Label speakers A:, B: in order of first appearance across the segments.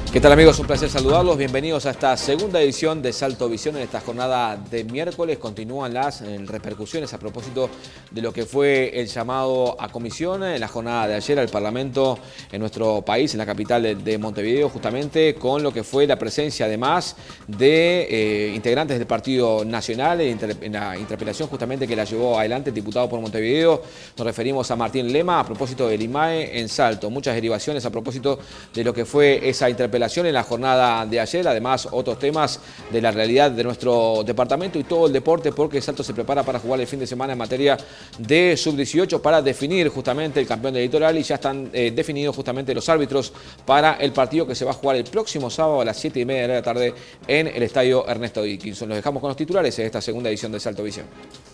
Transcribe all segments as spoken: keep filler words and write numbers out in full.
A: ¿Qué tal, amigos? Un placer saludarlos. Bienvenidos a esta segunda edición de Salto Visión. En esta jornada de miércoles continúan las eh, repercusiones a propósito de lo que fue el llamado a comisión en la jornada de ayer al Parlamento en nuestro país, en la capital de, de Montevideo, justamente con lo que fue la presencia además de eh, integrantes del Partido Nacional en, inter, en la interpelación justamente que la llevó adelante el diputado por Montevideo. Nos referimos a Martín Lema a propósito del I M A E en Salto. Muchas derivaciones a propósito de lo que fue esa interpelación en la jornada de ayer, además otros temas de la realidad de nuestro departamento y todo el deporte, porque Salto se prepara para jugar el fin de semana en materia de sub dieciocho para definir justamente el campeón del litoral y ya están eh, definidos justamente los árbitros para el partido que se va a jugar el próximo sábado a las siete y media de la tarde en el estadio Ernesto Dickinson. Los dejamos con los titulares en esta segunda edición de Salto Visión.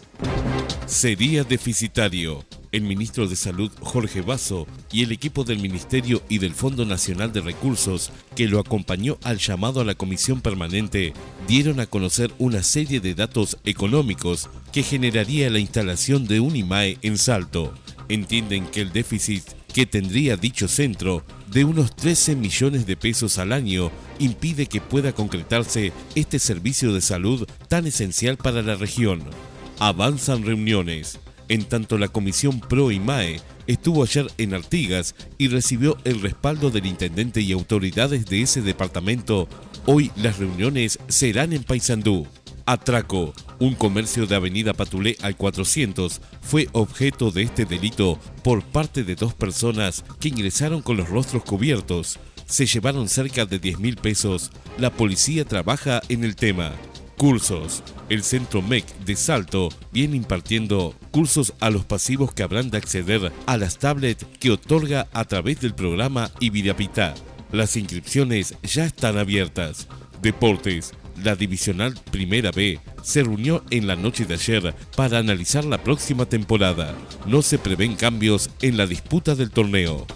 B: Sería deficitario. El ministro de Salud, Jorge Basso, y el equipo del Ministerio y del Fondo Nacional de Recursos, que lo acompañó al llamado a la Comisión Permanente, dieron a conocer una serie de datos económicos que generaría la instalación de un I M A E en Salto. Entienden que el déficit que tendría dicho centro, de unos trece millones de pesos al año, impide que pueda concretarse este servicio de salud tan esencial para la región. Avanzan reuniones. En tanto, la Comisión Pro I M A E estuvo ayer en Artigas y recibió el respaldo del intendente y autoridades de ese departamento. Hoy las reuniones serán en Paysandú. Atraco. Un comercio de Avenida Patulé al cuatrocientos fue objeto de este delito por parte de dos personas que ingresaron con los rostros cubiertos. Se llevaron cerca de diez mil pesos. La policía trabaja en el tema. Cursos. El Centro M E C de Salto viene impartiendo cursos a los pasivos que habrán de acceder a las tablets que otorga a través del programa Ivirapitá. Las inscripciones ya están abiertas. Deportes. La Divisional Primera B se reunió en la noche de ayer para analizar la próxima temporada. No se prevén cambios en la disputa del torneo.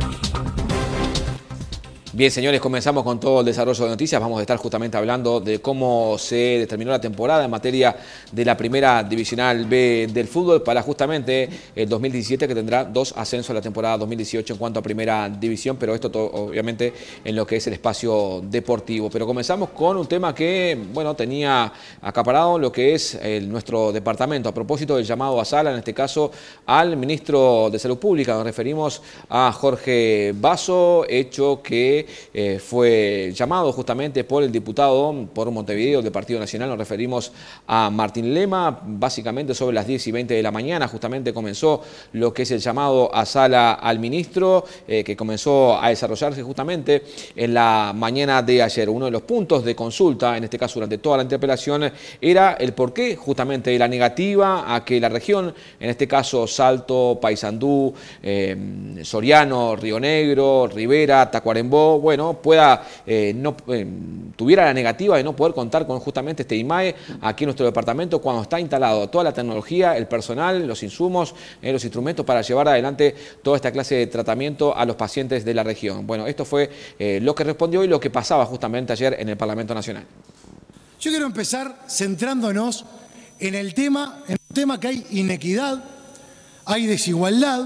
A: Bien, señores, comenzamos con todo el desarrollo de noticias. Vamos a estar justamente hablando de cómo se determinó la temporada en materia de la primera divisional B del fútbol para justamente el dos mil diecisiete, que tendrá dos ascensos a la temporada dos mil dieciocho en cuanto a primera división, pero esto todo, obviamente en lo que es el espacio deportivo. Pero comenzamos con un tema que, bueno, tenía acaparado lo que es el, nuestro departamento a propósito del llamado a sala, en este caso al ministro de Salud Pública. Nos referimos a Jorge Basso, hecho que Eh, fue llamado justamente por el diputado por Montevideo del Partido Nacional. Nos referimos a Martín Lema. Básicamente sobre las diez y veinte de la mañana justamente comenzó lo que es el llamado a sala al ministro, eh, que comenzó a desarrollarse justamente en la mañana de ayer. Uno de los puntos de consulta, en este caso durante toda la interpelación, era el porqué justamente de la negativa a que la región, en este caso Salto, Paysandú, eh, Soriano, Río Negro, Rivera, Tacuarembó, bueno, pueda, eh, no, eh, tuviera la negativa de no poder contar con justamente este I M A E aquí en nuestro departamento cuando está instalado toda la tecnología, el personal, los insumos, eh, los instrumentos para llevar adelante toda esta clase de tratamiento a los pacientes de la región. Bueno, esto fue eh, lo que respondió y lo que pasaba justamente ayer en el Parlamento Nacional.
C: Yo quiero empezar centrándonos en el tema, en el tema que hay inequidad, hay desigualdad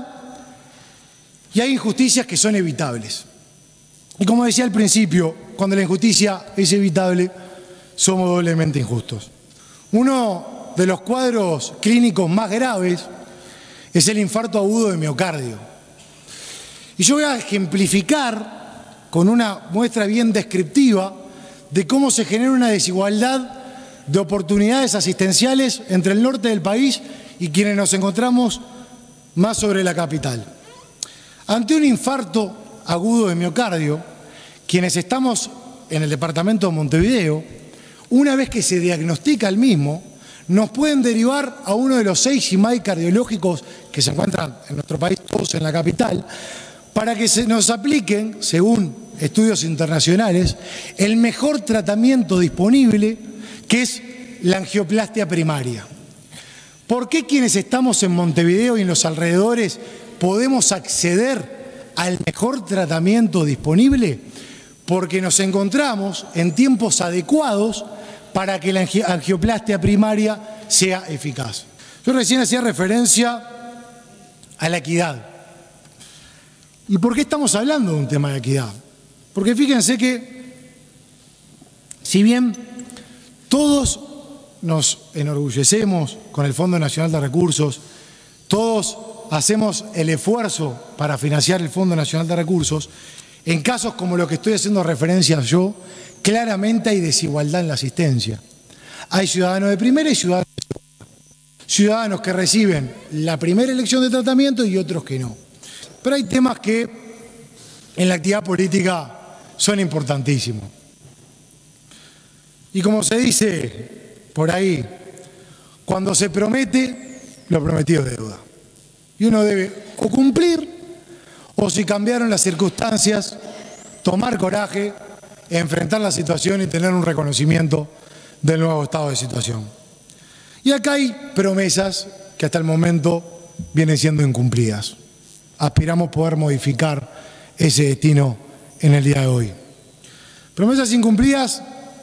C: y hay injusticias que son evitables. Y como decía al principio, cuando la injusticia es evitable, somos doblemente injustos. Uno de los cuadros clínicos más graves es el infarto agudo de miocardio. Y yo voy a ejemplificar con una muestra bien descriptiva de cómo se genera una desigualdad de oportunidades asistenciales entre el norte del país y quienes nos encontramos más sobre la capital. Ante un infarto agudo de miocardio, quienes estamos en el departamento de Montevideo, una vez que se diagnostica el mismo, nos pueden derivar a uno de los seis I M A E cardiológicos que se encuentran en nuestro país, todos en la capital, para que se nos apliquen, según estudios internacionales, el mejor tratamiento disponible, que es la angioplastia primaria. ¿Por qué quienes estamos en Montevideo y en los alrededores podemos acceder al mejor tratamiento disponible? Porque nos encontramos en tiempos adecuados para que la angioplastia primaria sea eficaz. Yo recién hacía referencia a la equidad. ¿Y por qué estamos hablando de un tema de equidad? Porque fíjense que, si bien todos nos enorgullecemos con el Fondo Nacional de Recursos, todos hacemos el esfuerzo para financiar el Fondo Nacional de Recursos, en casos como lo que estoy haciendo referencia yo, claramente hay desigualdad en la asistencia. Hay ciudadanos de primera y ciudadanos de segunda. Ciudadanos que reciben la primera elección de tratamiento y otros que no. Pero hay temas que en la actividad política son importantísimos. Y como se dice por ahí, cuando se promete, lo prometido es deuda. Y uno debe o cumplir, o si cambiaron las circunstancias, tomar coraje, enfrentar la situación y tener un reconocimiento del nuevo estado de situación. Y acá hay promesas que hasta el momento vienen siendo incumplidas. Aspiramos poder modificar ese destino en el día de hoy. Promesas incumplidas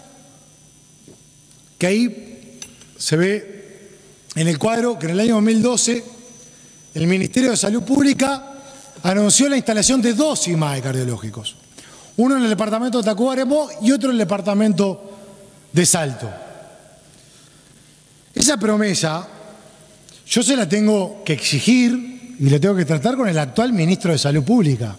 C: que ahí se ve en el cuadro que en el año dos mil doce el Ministerio de Salud Pública anunció la instalación de dos I M A E cardiológicos, uno en el departamento de Tacuarembó y otro en el departamento de Salto. Esa promesa yo se la tengo que exigir y la tengo que tratar con el actual Ministro de Salud Pública.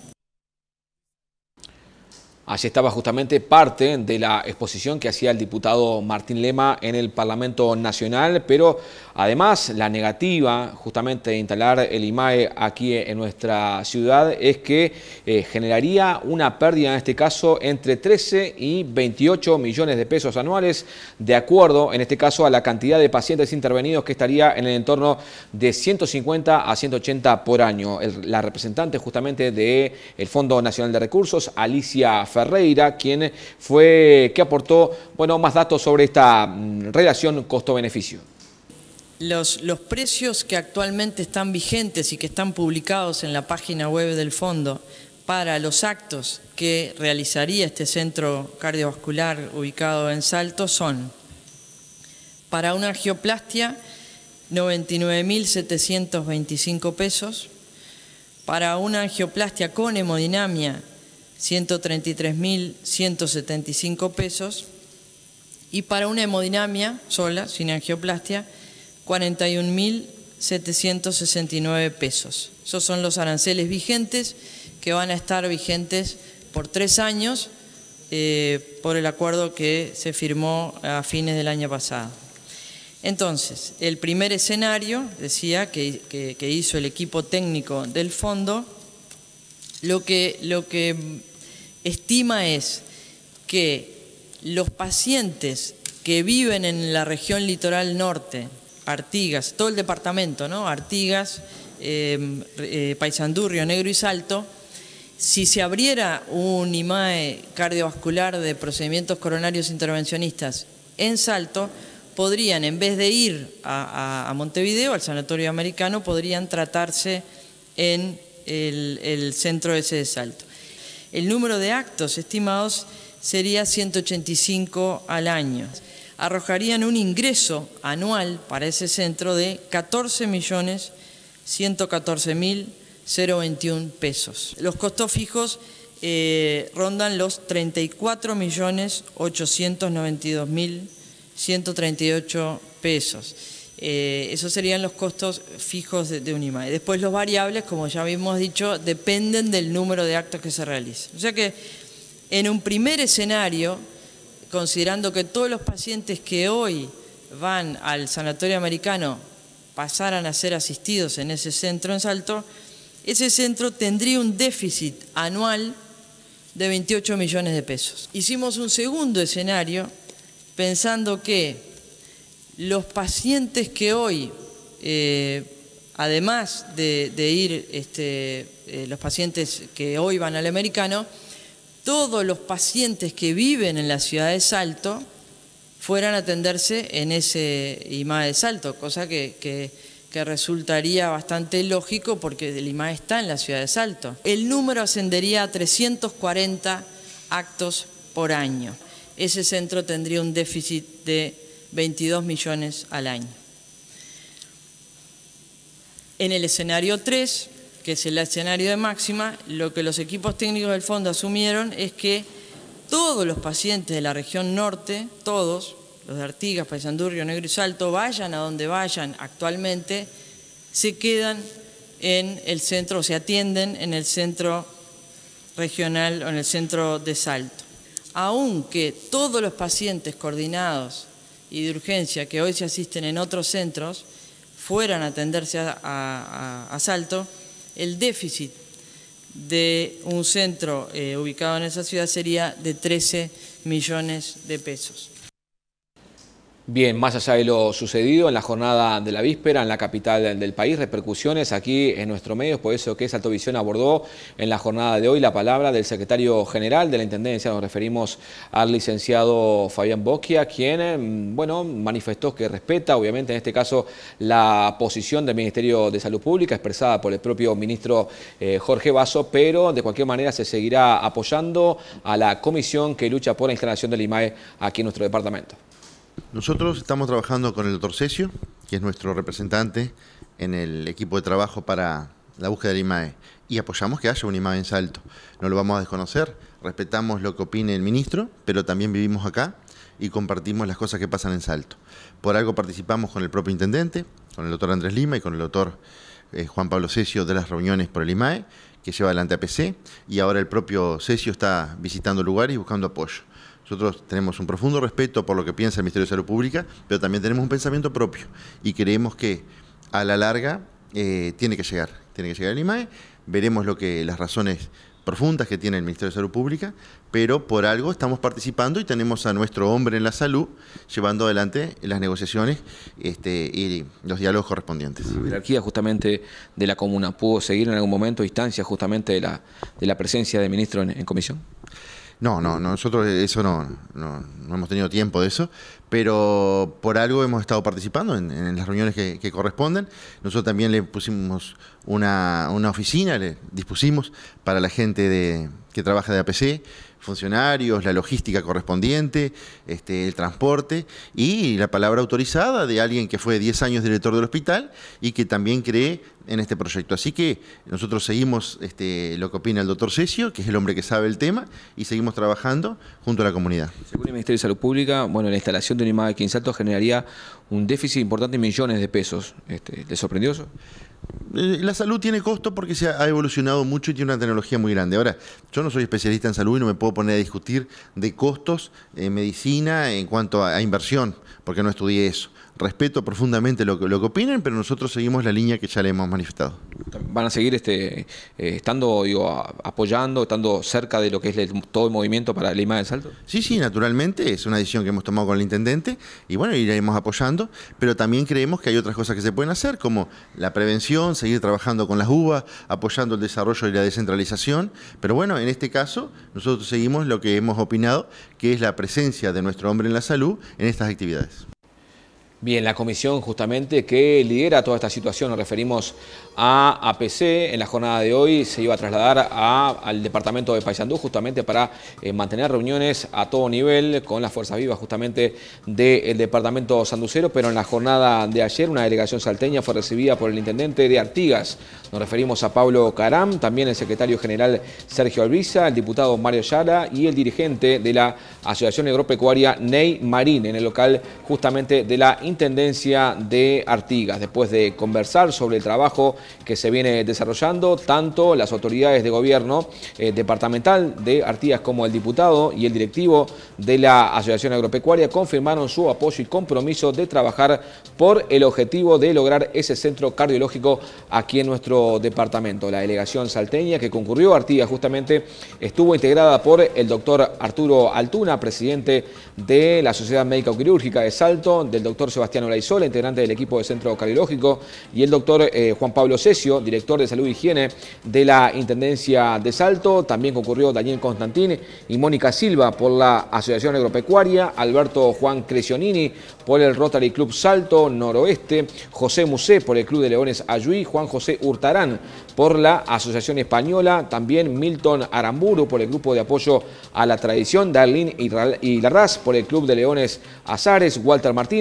A: Allí estaba justamente parte de la exposición que hacía el diputado Martín Lema en el Parlamento Nacional, pero además la negativa justamente de instalar el I M A E aquí en nuestra ciudad es que eh, generaría una pérdida en este caso entre trece y veintiocho millones de pesos anuales, de acuerdo en este caso a la cantidad de pacientes intervenidos que estaría en el entorno de ciento cincuenta a ciento ochenta por año. El, la representante justamente del Fondo Nacional de Recursos, Alicia Ferreira, quien fue, que aportó bueno, más datos sobre esta mm, relación costo-beneficio.
D: Los, los precios que actualmente están vigentes y que están publicados en la página web del Fondo para los actos que realizaría este centro cardiovascular ubicado en Salto son: para una angioplastia, noventa y nueve mil setecientos veinticinco pesos; para una angioplastia con hemodinamia, ciento treinta y tres mil ciento setenta y cinco pesos; y para una hemodinamia sola, sin angioplastia, cuarenta y un mil setecientos sesenta y nueve pesos. Esos son los aranceles vigentes que van a estar vigentes por tres años eh, por el acuerdo que se firmó a fines del año pasado. Entonces, el primer escenario, decía, que, que, que hizo el equipo técnico del fondo, lo que, lo que estima es que los pacientes que viven en la región litoral norte, Artigas, todo el departamento, ¿no? Artigas, eh, eh, Paysandú, Río Negro y Salto, si se abriera un I M A E cardiovascular de procedimientos coronarios intervencionistas en Salto, podrían, en vez de ir a, a, a Montevideo, al Sanatorio Americano, podrían tratarse en el, el centro ese de Salto. El número de actos estimados sería ciento ochenta y cinco al año. Arrojarían un ingreso anual para ese centro de catorce millones ciento catorce mil veintiuno pesos. Los costos fijos eh, rondan los treinta y cuatro millones ochocientos noventa y dos mil ciento treinta y ocho pesos. Eh, esos serían los costos fijos de, de un I M A E. Después los variables, como ya habíamos dicho, dependen del número de actos que se realicen. O sea que en un primer escenario, considerando que todos los pacientes que hoy van al Sanatorio Americano pasaran a ser asistidos en ese centro en Salto, ese centro tendría un déficit anual de veintiocho millones de pesos. Hicimos un segundo escenario pensando que los pacientes que hoy, eh, además de, de ir, este, eh, los pacientes que hoy van al Americano, todos los pacientes que viven en la ciudad de Salto fueran a atenderse en ese I M A E de Salto, cosa que, que, que resultaría bastante lógico porque el I M A E está en la ciudad de Salto. El número ascendería a trescientos cuarenta actos por año. Ese centro tendría un déficit de veintidós millones al año. En el escenario tres, que es el escenario de máxima, lo que los equipos técnicos del fondo asumieron es que todos los pacientes de la región norte, todos, los de Artigas, Paysandú, Río Negro y Salto, vayan a donde vayan actualmente, se quedan en el centro, o se atienden en el centro regional o en el centro de Salto. Aunque todos los pacientes coordinados y de urgencia que hoy se asisten en otros centros fueran a atenderse a, a, a Salto, el déficit de un centro eh, ubicado en esa ciudad sería de trece millones de pesos.
A: Bien, más allá de lo sucedido en la jornada de la víspera en la capital del país, repercusiones aquí en nuestro medio, por eso que Salto Visión abordó en la jornada de hoy la palabra del secretario general de la Intendencia, nos referimos al licenciado Fabián Bocchia, quien, bueno, manifestó que respeta, obviamente en este caso, la posición del Ministerio de Salud Pública expresada por el propio ministro eh, Jorge Basso, pero de cualquier manera se seguirá apoyando a la comisión que lucha por la instalación del I M A E aquí en nuestro departamento.
E: Nosotros estamos trabajando con el doctor Cesio, que es nuestro representante en el equipo de trabajo para la búsqueda del I M A E, y apoyamos que haya un I M A E en Salto. No lo vamos a desconocer, respetamos lo que opine el ministro, pero también vivimos acá y compartimos las cosas que pasan en Salto. Por algo participamos con el propio intendente, con el doctor Andrés Lima y con el doctor eh, Juan Pablo Cesio de las reuniones por el I M A E, que lleva adelante A P C, y ahora el propio Cesio está visitando lugares y buscando apoyo. Nosotros tenemos un profundo respeto por lo que piensa el Ministerio de Salud Pública, pero también tenemos un pensamiento propio y creemos que a la larga eh, tiene que llegar, tiene que llegar el I M A E, veremos lo que, las razones profundas que tiene el Ministerio de Salud Pública, pero por algo estamos participando y tenemos a nuestro hombre en la salud llevando adelante las negociaciones este, y los diálogos correspondientes.
A: La jerarquía justamente de la comuna, ¿pudo seguir en algún momento instancia justamente de la, de la presencia del ministro en, en comisión?
E: No, no, nosotros eso no, no, no hemos tenido tiempo de eso, pero por algo hemos estado participando en, en las reuniones que, que corresponden. Nosotros también le pusimos una, una oficina, le dispusimos para la gente de, que trabaja de A P C, funcionarios, la logística correspondiente, este, el transporte y la palabra autorizada de alguien que fue diez años director del hospital y que también cree en este proyecto. Así que nosotros seguimos este, lo que opina el doctor Cesio, que es el hombre que sabe el tema, y seguimos trabajando junto a la comunidad.
A: Según el Ministerio de Salud Pública, bueno, la instalación de un I M A E aquí en Salto generaría un déficit importante de millones de pesos. Este, ¿le sorprendió eso?
E: La salud tiene costo porque se ha evolucionado mucho y tiene una tecnología muy grande. Ahora, yo no soy especialista en salud y no me puedo poner a discutir de costos en medicina en cuanto a, a inversión, porque no estudié eso. Respeto profundamente lo que, lo que opinen, pero nosotros seguimos la línea que ya le hemos manifestado.
A: ¿Van a seguir este, eh, estando, digo, a, apoyando, estando cerca de lo que es el, todo el movimiento para el I M A E de Salto?
E: Sí, sí, naturalmente, es una decisión que hemos tomado con el intendente y bueno, iremos apoyando, pero también creemos que hay otras cosas que se pueden hacer, como la prevención, seguir trabajando con las U B A, apoyando el desarrollo y la descentralización, pero bueno, en este caso, nosotros seguimos lo que hemos opinado, que es la presencia de nuestro hombre en la salud en estas actividades.
A: Bien, la comisión justamente que lidera toda esta situación, nos referimos a A P C, en la jornada de hoy se iba a trasladar a, al departamento de Paysandú justamente para eh, mantener reuniones a todo nivel con las fuerzas vivas justamente del departamento sanducero, pero en la jornada de ayer una delegación salteña fue recibida por el intendente de Artigas, nos referimos a Pablo Caram, también el secretario general Sergio Albiza, el diputado Mario Yara y el dirigente de la Asociación Agropecuaria Ney Marín en el local justamente de la Intendencia de Artigas, después de conversar sobre el trabajo que se viene desarrollando, tanto las autoridades de gobierno eh, departamental de Artigas como el diputado y el directivo de la Asociación Agropecuaria confirmaron su apoyo y compromiso de trabajar por el objetivo de lograr ese centro cardiológico aquí en nuestro departamento. La delegación salteña que concurrió a Artigas justamente estuvo integrada por el doctor Arturo Altuna, presidente de la Sociedad Médica Quirúrgica de Salto, del doctor Sebastián Olaizola, integrante del equipo de Centro Cardiológico, y el doctor eh, Juan Pablo Cesio, director de Salud e Higiene de la Intendencia de Salto. También concurrió Daniel Constantín y Mónica Silva por la Asociación Agropecuaria, Alberto Juan Cresionini por el Rotary Club Salto Noroeste, José Musé por el Club de Leones Ayuí, Juan José Hurtarán por la Asociación Española, también Milton Aramburu por el Grupo de Apoyo a la Tradición, Darlene y Larraz por el Club de Leones Azares, Walter Martínez, presidente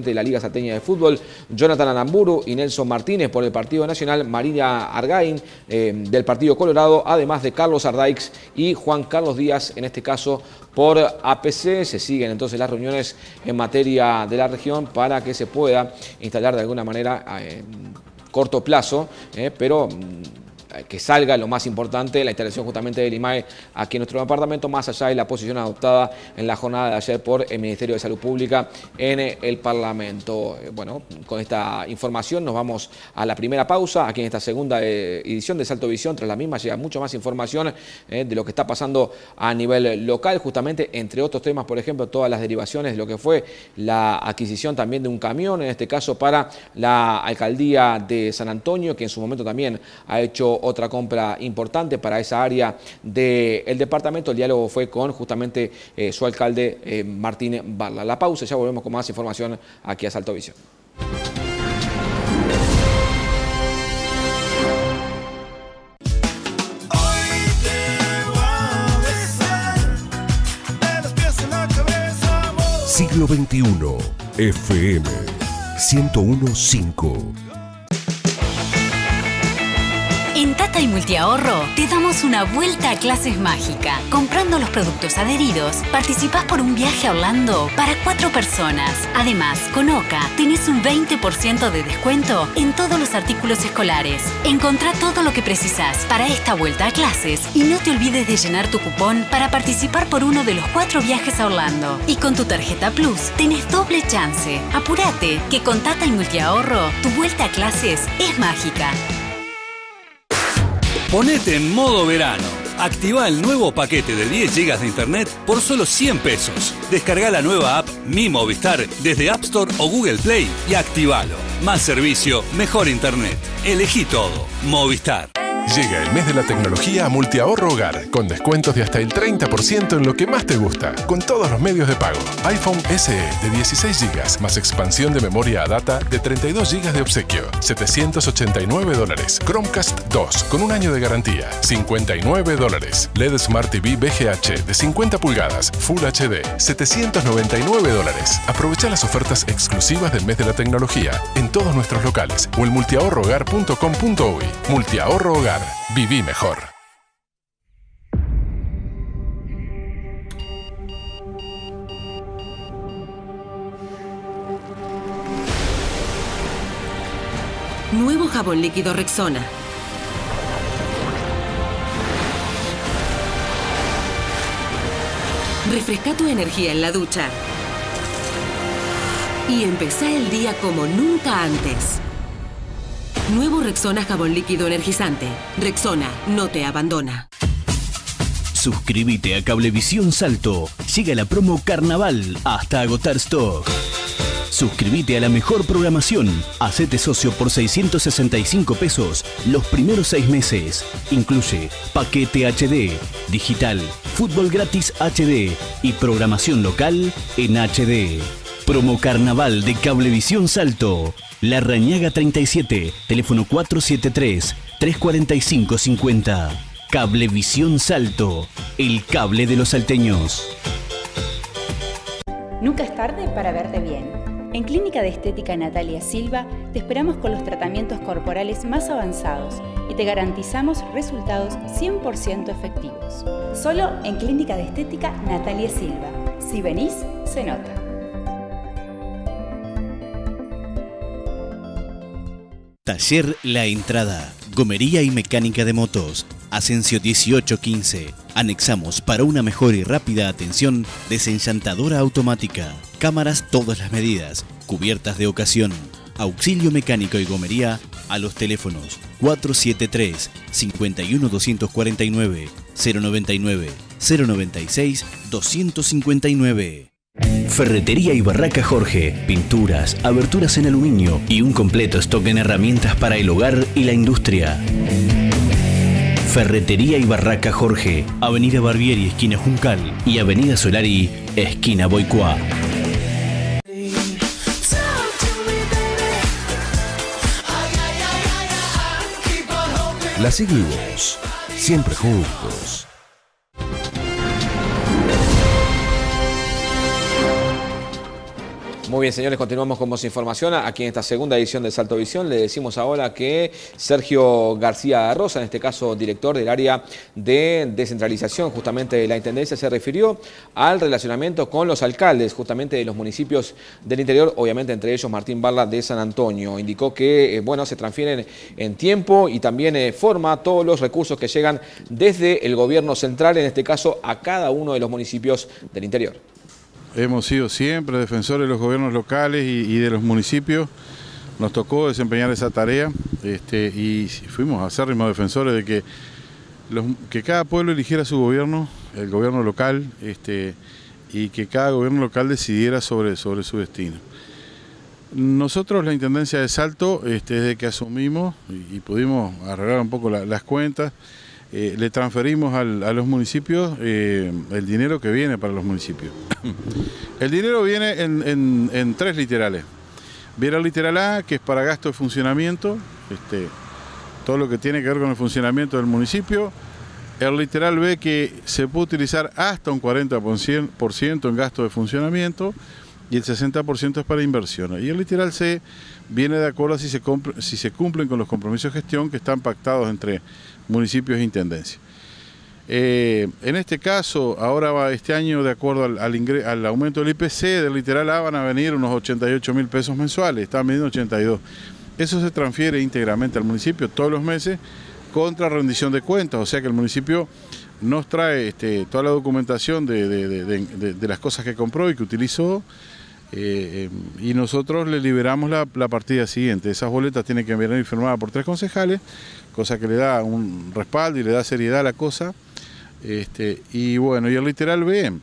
A: presidente de la Liga Salteña de Fútbol, Jonathan Aramburu y Nelson Martínez por el Partido Nacional, Marina Argain eh, del Partido Colorado, además de Carlos Ardaix y Juan Carlos Díaz, en este caso por A P C. Se siguen entonces las reuniones en materia de la región para que se pueda instalar de alguna manera en corto plazo, eh, pero que salga lo más importante, la instalación justamente del I M A E aquí en nuestro departamento, más allá de la posición adoptada en la jornada de ayer por el Ministerio de Salud Pública en el Parlamento. Bueno, con esta información nos vamos a la primera pausa, aquí en esta segunda edición de Salto Visión. Tras la misma llega mucho más información eh, de lo que está pasando a nivel local, justamente entre otros temas, por ejemplo, todas las derivaciones de lo que fue la adquisición también de un camión, en este caso para la Alcaldía de San Antonio, que en su momento también ha hecho otra compra importante para esa área del departamento. El diálogo fue con justamente eh, su alcalde eh, Martín Barla. La pausa, ya volvemos con más información aquí a Salto Visión.
F: Siglo veintiuno, F M ciento uno punto cinco.
G: En Tata y Multiahorro te damos una vuelta a clases mágica. Comprando los productos adheridos, participás por un viaje a Orlando para cuatro personas. Además, con Oca tenés un veinte por ciento de descuento en todos los artículos escolares. Encontrá todo lo que precisás para esta vuelta a clases y no te olvides de llenar tu cupón para participar por uno de los cuatro viajes a Orlando. Y con tu tarjeta Plus tenés doble chance. Apurate, que con Tata y Multiahorro tu vuelta a clases es mágica.
H: Ponete en modo verano. Activa el nuevo paquete de diez gigas de internet por solo cien pesos. Descarga la nueva app Mi Movistar desde App Store o Google Play y activalo. Más servicio, mejor internet. Elegí todo. Movistar.
F: Llega el mes de la tecnología a Multiahorro Hogar, con descuentos de hasta el treinta por ciento en lo que más te gusta, con todos los medios de pago. iPhone S E de dieciséis gigas, más expansión de memoria a data de treinta y dos gigas de obsequio, setecientos ochenta y nueve dólares. Chromecast dos, con un año de garantía, cincuenta y nueve dólares. L E D Smart T V V G H de cincuenta pulgadas, Full H D, setecientos noventa y nueve dólares. Aprovecha las ofertas exclusivas del mes de la tecnología en todos nuestros locales o en multiahorro hogar punto com punto uy. Multiahorro Hogar. Viví mejor.
I: Nuevo jabón líquido Rexona. Refresca tu energía en la ducha. Y empezá el día como nunca antes. Nuevo Rexona jabón líquido energizante. Rexona no te abandona.
J: Suscríbete a Cablevisión Salto. Llega la promo Carnaval hasta agotar stock. Suscríbete a la mejor programación. Hacete socio por seiscientos sesenta y cinco pesos los primeros seis meses. Incluye paquete H D, digital, fútbol gratis H D y programación local en H D. Promo Carnaval de Cablevisión Salto. La Rañaga treinta y siete, teléfono cuatro siete tres, tres cuatro cinco cinco cero. Cablevisión Salto, el cable de los salteños.
K: Nunca es tarde para verte bien. En Clínica de Estética Natalia Silva te esperamos con los tratamientos corporales más avanzados y te garantizamos resultados cien por ciento efectivos. Solo en Clínica de Estética Natalia Silva. Si venís, se nota.
J: Taller La Entrada, gomería y mecánica de motos, Asensio dieciocho quince. Anexamos para una mejor y rápida atención desenllantadora automática, cámaras todas las medidas, cubiertas de ocasión, auxilio mecánico y gomería a los teléfonos cuatro siete tres, cinco uno dos cuatro nueve, cero nueve nueve, cero nueve seis, dos cinco nueve.
L: Ferretería y Barraca Jorge, pinturas, aberturas en aluminio y un completo stock en herramientas para el hogar y la industria. Ferretería y Barraca Jorge, Avenida Barbieri, esquina Juncal, y Avenida Solari, esquina Boicuá.
F: La Siglo y vos, siempre juntos.
A: Muy bien, señores, continuamos con más información. Aquí en esta segunda edición de Salto Visión le decimos ahora que Sergio García Rosa, en este caso director del área de descentralización justamente de la Intendencia, se refirió al relacionamiento con los alcaldes justamente de los municipios del interior, obviamente entre ellos Martín Barla de San Antonio. Indicó que, eh, bueno, se transfieren en tiempo y también eh, forma todos los recursos que llegan desde el gobierno central, en este caso a cada uno de los municipios del interior.
M: Hemos sido siempre defensores de los gobiernos locales y, y de los municipios. Nos tocó desempeñar esa tarea este, y fuimos acérrimos defensores de que, los, que cada pueblo eligiera su gobierno, el gobierno local, este, y que cada gobierno local decidiera sobre, sobre su destino. Nosotros, la Intendencia de Salto, este, desde que asumimos y, y pudimos arreglar un poco la, las cuentas, Eh, le transferimos al, a los municipios eh, el dinero que viene para los municipios. El dinero viene en, en, en tres literales. Viene el literal A, que es para gasto de funcionamiento, este, todo lo que tiene que ver con el funcionamiento del municipio. El literal B, que se puede utilizar hasta un cuarenta por ciento en gasto de funcionamiento y el sesenta por ciento es para inversiones. Y el literal C viene de acuerdo a si se, si se cumplen con los compromisos de gestión que están pactados entre municipios e intendencia. Eh, en este caso, ahora va este año, de acuerdo al, al, ingre, al aumento del I P C, del literal A van a venir unos ochenta y ocho mil pesos mensuales, están midiendo ochenta y dos. Eso se transfiere íntegramente al municipio todos los meses contra rendición de cuentas, o sea que el municipio nos trae este, toda la documentación de, de, de, de, de, de las cosas que compró y que utilizó, eh, y nosotros le liberamos la, la partida siguiente. Esas boletas tienen que venir firmadas por tres concejales, cosa que le da un respaldo y le da seriedad a la cosa. Este, y bueno, y el literal B,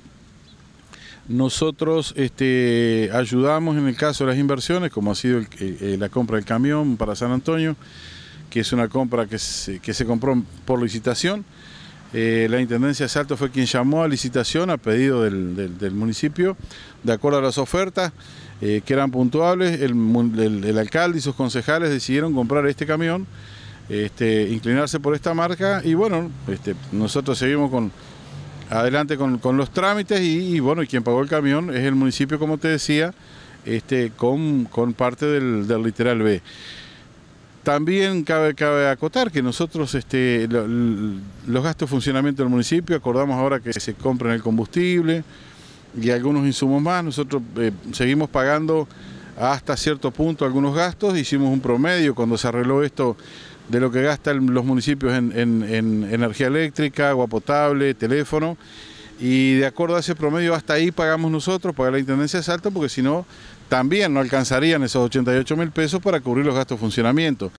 M: nosotros este, ayudamos en el caso de las inversiones, como ha sido el, eh, la compra del camión para San Antonio, que es una compra que se, que se compró por licitación. Eh, la Intendencia de Salto fue quien llamó a licitación a pedido del, del, del municipio, de acuerdo a las ofertas eh, que eran puntuables. El, el, el alcalde y sus concejales decidieron comprar este camión, este, inclinarse por esta marca, y bueno, este, nosotros seguimos con, adelante con, con los trámites y, y bueno, y quien pagó el camión es el municipio, como te decía, este, con, con parte del, del literal B. También cabe, cabe acotar que nosotros este, lo, los gastos de funcionamiento del municipio, acordamos ahora que se compren el combustible y algunos insumos más. Nosotros eh, seguimos pagando hasta cierto punto algunos gastos. Hicimos un promedio cuando se arregló esto de lo que gastan los municipios en, en, en energía eléctrica, agua potable, teléfono, y de acuerdo a ese promedio hasta ahí pagamos nosotros, paga la Intendencia de Salto, porque si no también no alcanzarían esos ochenta y ocho mil pesos para cubrir los gastos de funcionamiento.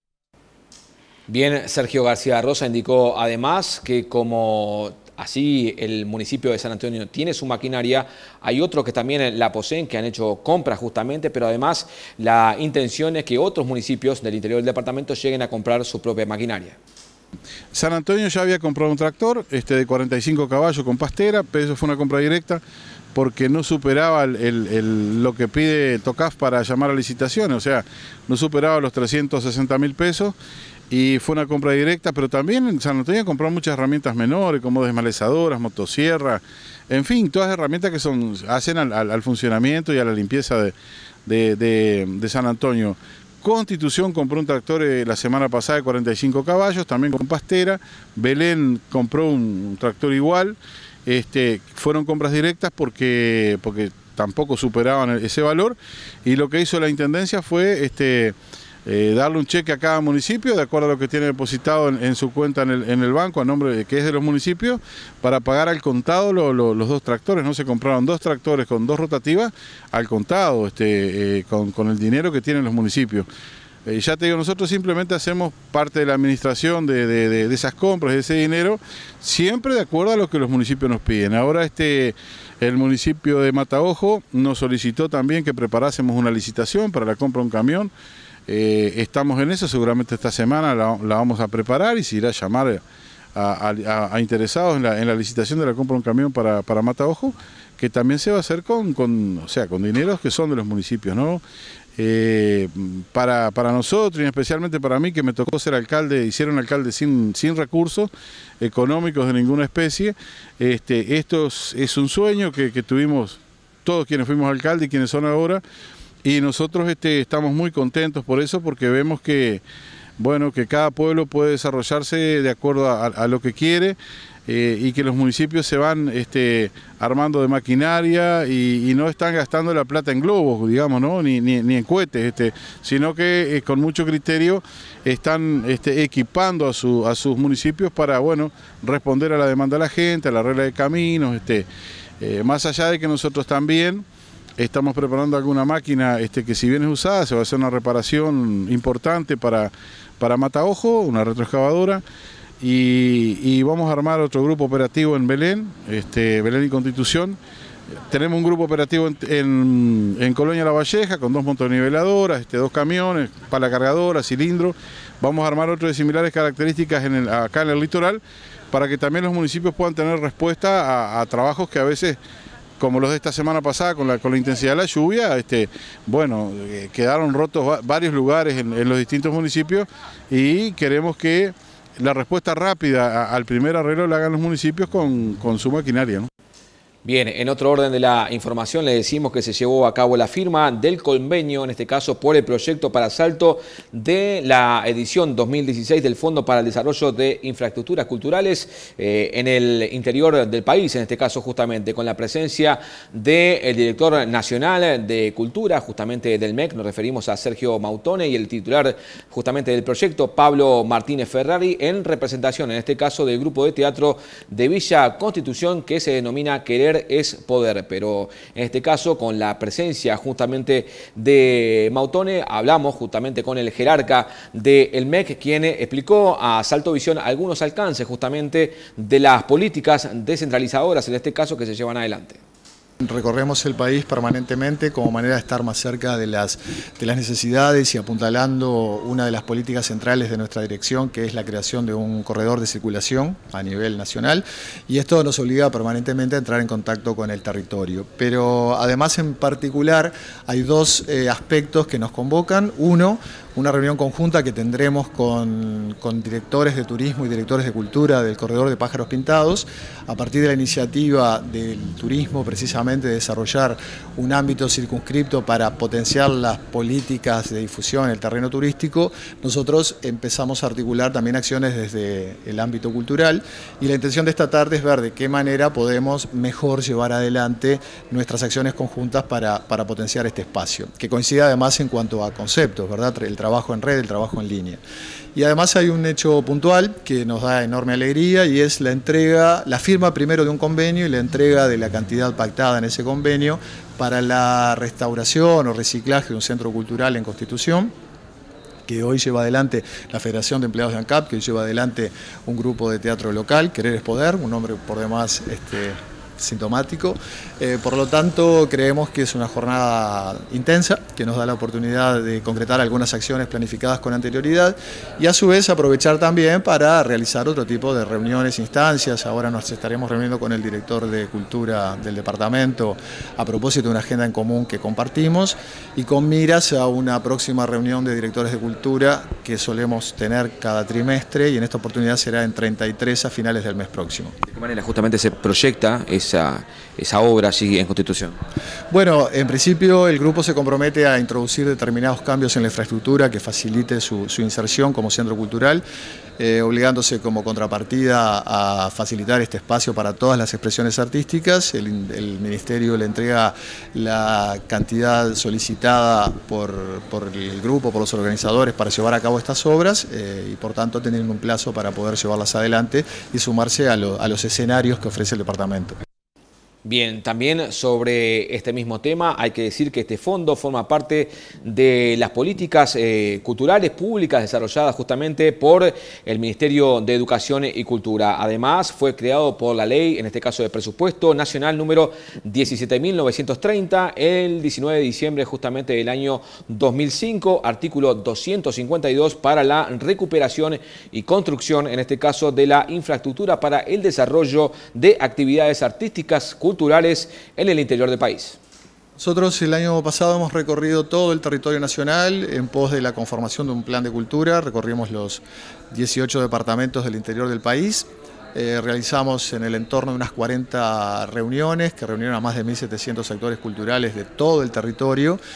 A: Bien, Sergio García Rosa indicó además que como así el municipio de San Antonio tiene su maquinaria, hay otros que también la poseen, que han hecho compras justamente, pero además la intención es que otros municipios del interior del departamento lleguen a comprar su propia maquinaria.
M: San Antonio ya había comprado un tractor este, de cuarenta y cinco caballos con pastera, pero eso fue una compra directa porque no superaba el, el, el, lo que pide TOCAF para llamar a licitaciones, o sea, no superaba los trescientos sesenta mil pesos. Y fue una compra directa, pero también en San Antonio compró muchas herramientas menores, como desmalezadoras, motosierras, en fin, todas herramientas que son, hacen al, al, al funcionamiento y a la limpieza de, de, de, de San Antonio. Constitución compró un tractor eh, la semana pasada de cuarenta y cinco caballos, también con pastera. Belén compró un, un tractor igual. Este, fueron compras directas porque, porque tampoco superaban ese valor. Y lo que hizo la Intendencia fue este, eh, darle un cheque a cada municipio, de acuerdo a lo que tiene depositado en, en su cuenta en el, en el banco, a nombre de, que es de los municipios, para pagar al contado lo, lo, los dos tractores. No se compraron dos tractores con dos rotativas al contado, este, eh, con, con el dinero que tienen los municipios. Eh, ya te digo, nosotros simplemente hacemos parte de la administración de, de, de, de esas compras, de ese dinero, siempre de acuerdo a lo que los municipios nos piden. Ahora este, el municipio de Mataojo nos solicitó también que preparásemos una licitación para la compra de un camión. Eh, estamos en eso, seguramente esta semana la, la vamos a preparar y se irá a llamar a, a, a interesados en la, en la licitación de la compra de un camión para, para Mataojo, que también se va a hacer con, con, o sea, con dineros que son de los municipios, ¿no? Eh, para, para nosotros y especialmente para mí, que me tocó ser alcalde, hicieron alcalde sin, sin recursos económicos de ninguna especie, este, esto es, es un sueño que, que tuvimos todos quienes fuimos alcalde y quienes son ahora, y nosotros este, estamos muy contentos por eso, porque vemos que, bueno, que cada pueblo puede desarrollarse de acuerdo a, a lo que quiere, eh, y que los municipios se van este, armando de maquinaria y, y no están gastando la plata en globos, digamos, ¿no? ni, ni, ni en cohetes, este, sino que eh, con mucho criterio están este, equipando a, su, a sus municipios para, bueno, responder a la demanda de la gente, a la regla de caminos, este, eh, más allá de que nosotros también estamos preparando alguna máquina este, que si bien es usada, se va a hacer una reparación importante para, para Mataojo, una retroexcavadora, y, y vamos a armar otro grupo operativo en Belén, este, Belén y Constitución. Tenemos un grupo operativo en, en, en Colonia La Valleja con dos motoniveladoras, este, dos camiones, pala cargadora, cilindro. Vamos a armar otro de similares características en el, acá en el litoral, para que también los municipios puedan tener respuesta a, a trabajos que a veces, como los de esta semana pasada, con la, con la intensidad de la lluvia, este, bueno, eh, quedaron rotos va, varios lugares en, en los distintos municipios, y queremos que la respuesta rápida a, al primer arreglo la hagan los municipios con, con su maquinaria, ¿no?
A: Bien, en otro orden de la información le decimos que se llevó a cabo la firma del convenio, en este caso por el proyecto para Salto de la edición dos mil dieciséis del Fondo para el Desarrollo de Infraestructuras Culturales eh, en el interior del país, en este caso justamente con la presencia del director nacional de Cultura, justamente del M E C, nos referimos a Sergio Mautone, y el titular justamente del proyecto, Pablo Martínez Ferrari, en representación, en este caso, del grupo de teatro de Villa Constitución, que se denomina Querer es Poder. Pero en este caso, con la presencia justamente de Mautone, hablamos justamente con el jerarca del M E C, quien explicó a Salto Visión algunos alcances justamente de las políticas descentralizadoras, en este caso, que se llevan adelante.
N: Recorremos el país permanentemente como manera de estar más cerca de las, de las necesidades y apuntalando una de las políticas centrales de nuestra dirección, que es la creación de un corredor de circulación a nivel nacional, y esto nos obliga permanentemente a entrar en contacto con el territorio. Pero además, en particular, hay dos eh, aspectos que nos convocan. Uno, una reunión conjunta que tendremos con, con directores de turismo y directores de cultura del Corredor de Pájaros Pintados, a partir de la iniciativa del turismo, precisamente de desarrollar un ámbito circunscripto para potenciar las políticas de difusión en el terreno turístico. Nosotros empezamos a articular también acciones desde el ámbito cultural, y la intención de esta tarde es ver de qué manera podemos mejor llevar adelante nuestras acciones conjuntas para, para potenciar este espacio, que coincide además en cuanto a conceptos, ¿verdad? El trabajo en red, el trabajo en línea. Y además hay un hecho puntual que nos da enorme alegría, y es la entrega, la firma primero de un convenio y la entrega de la cantidad pactada en ese convenio para la restauración o reciclaje de un centro cultural en Constitución, que hoy lleva adelante la Federación de Empleados de ANCAP, que hoy lleva adelante un grupo de teatro local, Querer es Poder, un nombre por demás este, sintomático. Eh, por lo tanto, creemos que es una jornada intensa, que nos da la oportunidad de concretar algunas acciones planificadas con anterioridad, y a su vez aprovechar también para realizar otro tipo de reuniones, instancias. Ahora nos estaremos reuniendo con el director de Cultura del departamento a propósito de una agenda en común que compartimos, y con miras a una próxima reunión de directores de cultura que solemos tener cada trimestre, y en esta oportunidad será en treinta y tres a finales del mes próximo.
A: ¿De qué manera justamente se proyecta esa, esa obra allí en Constitución?
N: Bueno, en principio el grupo se compromete a introducir determinados cambios en la infraestructura que facilite su, su inserción como centro cultural, eh, obligándose como contrapartida a facilitar este espacio para todas las expresiones artísticas. El, el Ministerio le entrega la cantidad solicitada por, por el grupo, por los organizadores, para llevar a cabo estas obras, eh, y por tanto tener un plazo para poder llevarlas adelante y sumarse a, lo, a los escenarios que ofrece el departamento.
A: Bien, también sobre este mismo tema hay que decir que este fondo forma parte de las políticas eh, culturales públicas desarrolladas justamente por el Ministerio de Educación y Cultura. Además, fue creado por la ley, en este caso de presupuesto nacional número diecisiete mil novecientos treinta, el diecinueve de diciembre justamente del año dos mil cinco, artículo doscientos cincuenta y dos, para la recuperación y construcción, en este caso, de la infraestructura para el desarrollo de actividades artísticas culturales en el interior del país.
N: Nosotros el año pasado hemos recorrido todo el territorio nacional en pos de la conformación de un plan de cultura. Recorrimos los dieciocho departamentos del interior del país. Eh, realizamos en el entorno de unas cuarenta reuniones que reunieron a más de mil setecientos actores culturales de todo el territorio.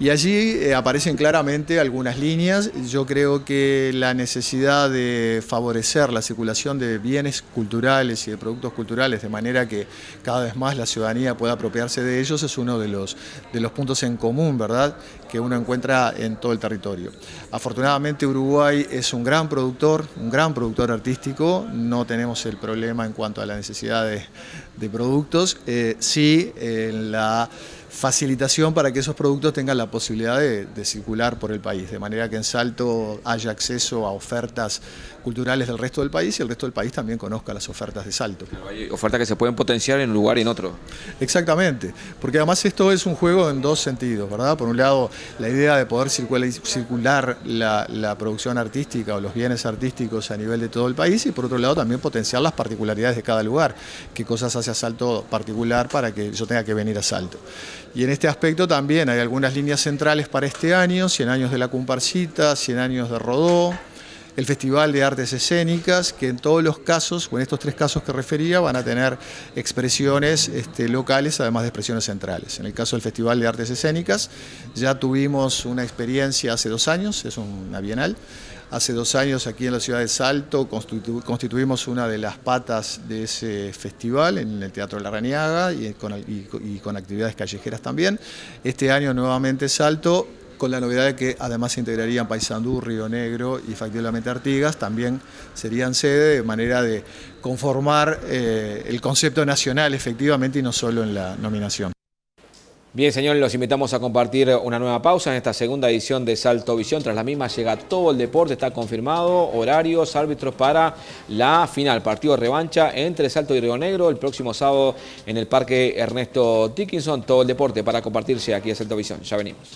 N: Y allí eh, aparecen claramente algunas líneas. Yo creo que la necesidad de favorecer la circulación de bienes culturales y de productos culturales de manera que cada vez más la ciudadanía pueda apropiarse de ellos es uno de los, de los puntos en común, ¿verdad?, que uno encuentra en todo el territorio. Afortunadamente Uruguay es un gran productor, un gran productor artístico, no tenemos el problema en cuanto a la necesidad de, de productos, eh, sí en la facilitación para que esos productos tengan la posibilidad de, de circular por el país, de manera que en Salto haya acceso a ofertas culturales del resto del país y el resto del país también conozca las ofertas de Salto.
A: Hay ofertas que se pueden potenciar en un lugar y en otro.
N: Exactamente, porque además esto es un juego en dos sentidos, ¿verdad? Por un lado, la idea de poder circular, circular la, la producción artística o los bienes artísticos a nivel de todo el país, y por otro lado también potenciar las particularidades de cada lugar, qué cosas hace a Salto particular para que yo tenga que venir a Salto. Y en este aspecto también hay algunas líneas centrales para este año: cien años de la Comparsita, cien años de Rodó, el Festival de Artes Escénicas, que en todos los casos, o en estos tres casos que refería, van a tener expresiones este, locales, además de expresiones centrales. En el caso del Festival de Artes Escénicas, ya tuvimos una experiencia hace dos años, es una bienal. Hace dos años aquí en la ciudad de Salto constitu constituimos una de las patas de ese festival en el Teatro Larrañaga y con, y, y con actividades callejeras también. Este año nuevamente Salto, con la novedad de que además se integrarían Paysandú, Río Negro y factiblemente Artigas, también serían sede, de manera de conformar eh, el concepto nacional efectivamente y no solo en la nominación.
A: Bien, señores, los invitamos a compartir una nueva pausa en esta segunda edición de Salto Visión. Tras la misma llega todo el deporte, está confirmado, horarios, árbitros para la final, partido de revancha entre Salto y Río Negro el próximo sábado en el Parque Ernesto Dickinson. Todo el deporte para compartirse aquí en Salto Visión. Ya venimos.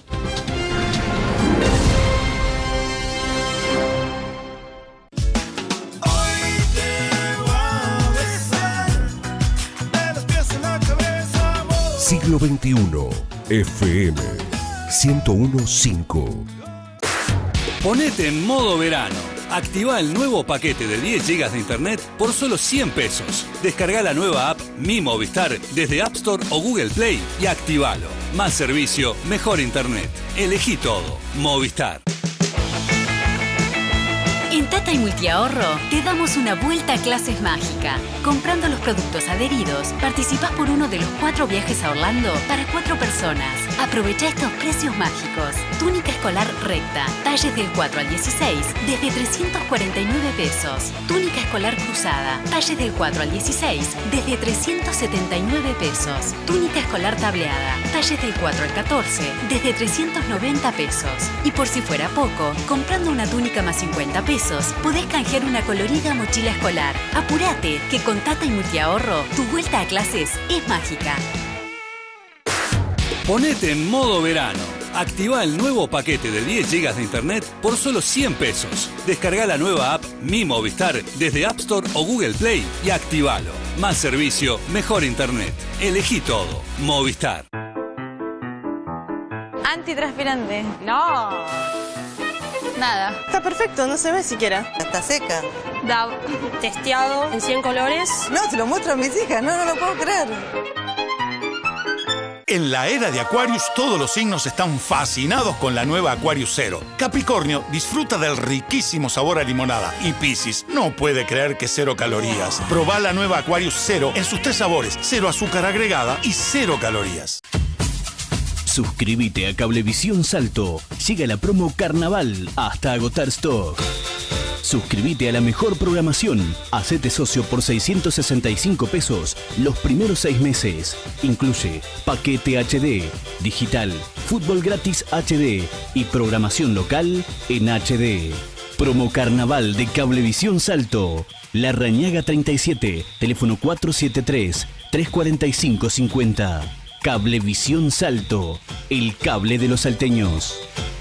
O: Siglo veintiuno, F M ciento uno punto cinco.
H: Ponete en modo verano. Activa el nuevo paquete de diez gigas de internet por solo cien pesos. Descarga la nueva app Mi Movistar desde App Store o Google Play y activalo. Más servicio, mejor internet. Elegí todo. Movistar.
G: En Tata y Multiahorro te damos una vuelta a clases mágica. Comprando los productos adheridos, participás por uno de los cuatro viajes a Orlando para cuatro personas. Aprovecha estos precios mágicos. Túnica escolar recta, talles del cuatro al dieciséis, desde trescientos cuarenta y nueve pesos. Túnica escolar cruzada, talles del cuatro al dieciséis, desde trescientos setenta y nueve pesos. Túnica escolar tableada, talles del cuatro al catorce, desde trescientos noventa pesos. Y por si fuera poco, comprando una túnica más cincuenta pesos, podés canjear una colorida mochila escolar. Apurate, que con Tata y Multiahorro, tu vuelta a clases es mágica.
H: Ponete en modo verano. Activa el nuevo paquete de diez gigas de internet por solo cien pesos. Descarga la nueva app Mi Movistar desde App Store o Google Play y activalo. Más servicio, mejor internet. Elegí todo. Movistar.
P: Antitranspirante. No. Nada. Está perfecto, no se ve siquiera.
Q: Está seca.
P: Da testeado en cien colores.
Q: No, se lo muestro a mis hijas, no, no lo puedo creer.
R: En la era de Aquarius, todos los signos están fascinados con la nueva Aquarius Zero. Capricornio disfruta del riquísimo sabor a limonada. Y Piscis no puede creer que cero calorías. Probá la nueva Aquarius Zero en sus tres sabores: cero azúcar agregada y cero calorías.
J: Suscríbete a Cablevisión Salto. Llega la promo Carnaval hasta agotar stock. Suscríbete a la mejor programación. Hacete socio por seiscientos sesenta y cinco pesos los primeros seis meses. Incluye paquete H D, digital, fútbol gratis H D y programación local en H D. Promo Carnaval de Cablevisión Salto. Larrañaga treinta y siete, teléfono cuatro siete tres, tres cuatro cinco cinco cero. Cablevisión Salto, el cable de los salteños.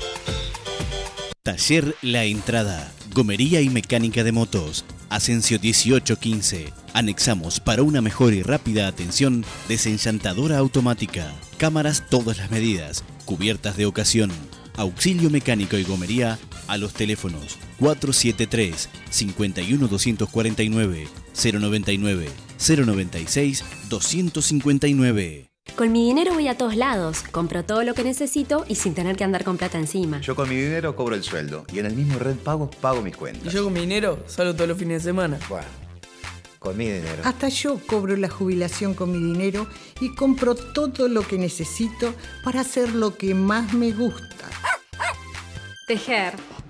S: Taller La Entrada, gomería y mecánica de motos. Asensio dieciocho quince. Anexamos para una mejor y rápida atención desenchantadora automática, cámaras todas las medidas, cubiertas de ocasión, auxilio mecánico y gomería a los teléfonos cuatro siete tres, cinco uno dos cuatro nueve, cero noventa y nueve, cero noventa y seis, doscientos cincuenta y nueve.
T: Con mi dinero voy a todos lados, compro todo lo que necesito y sin tener que andar con plata encima.
U: Yo con mi dinero cobro el sueldo y en el mismo Red Pago pago mis cuentas.
V: Y yo con mi dinero salgo todos los fines de semana.
U: Bueno, con mi dinero.
W: Hasta yo cobro la jubilación con mi dinero y compro todo lo que necesito para hacer lo que más me gusta.
T: Tejer.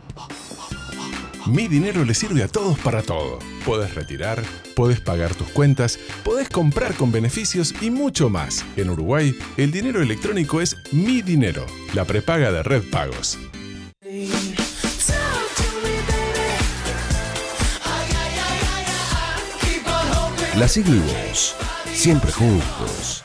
F: Mi dinero le sirve a todos para todo. Podés retirar, podés pagar tus cuentas, podés comprar con beneficios y mucho más. En Uruguay, el dinero electrónico es Mi Dinero, la prepaga de Red Pagos.
O: La seguimos, siempre juntos.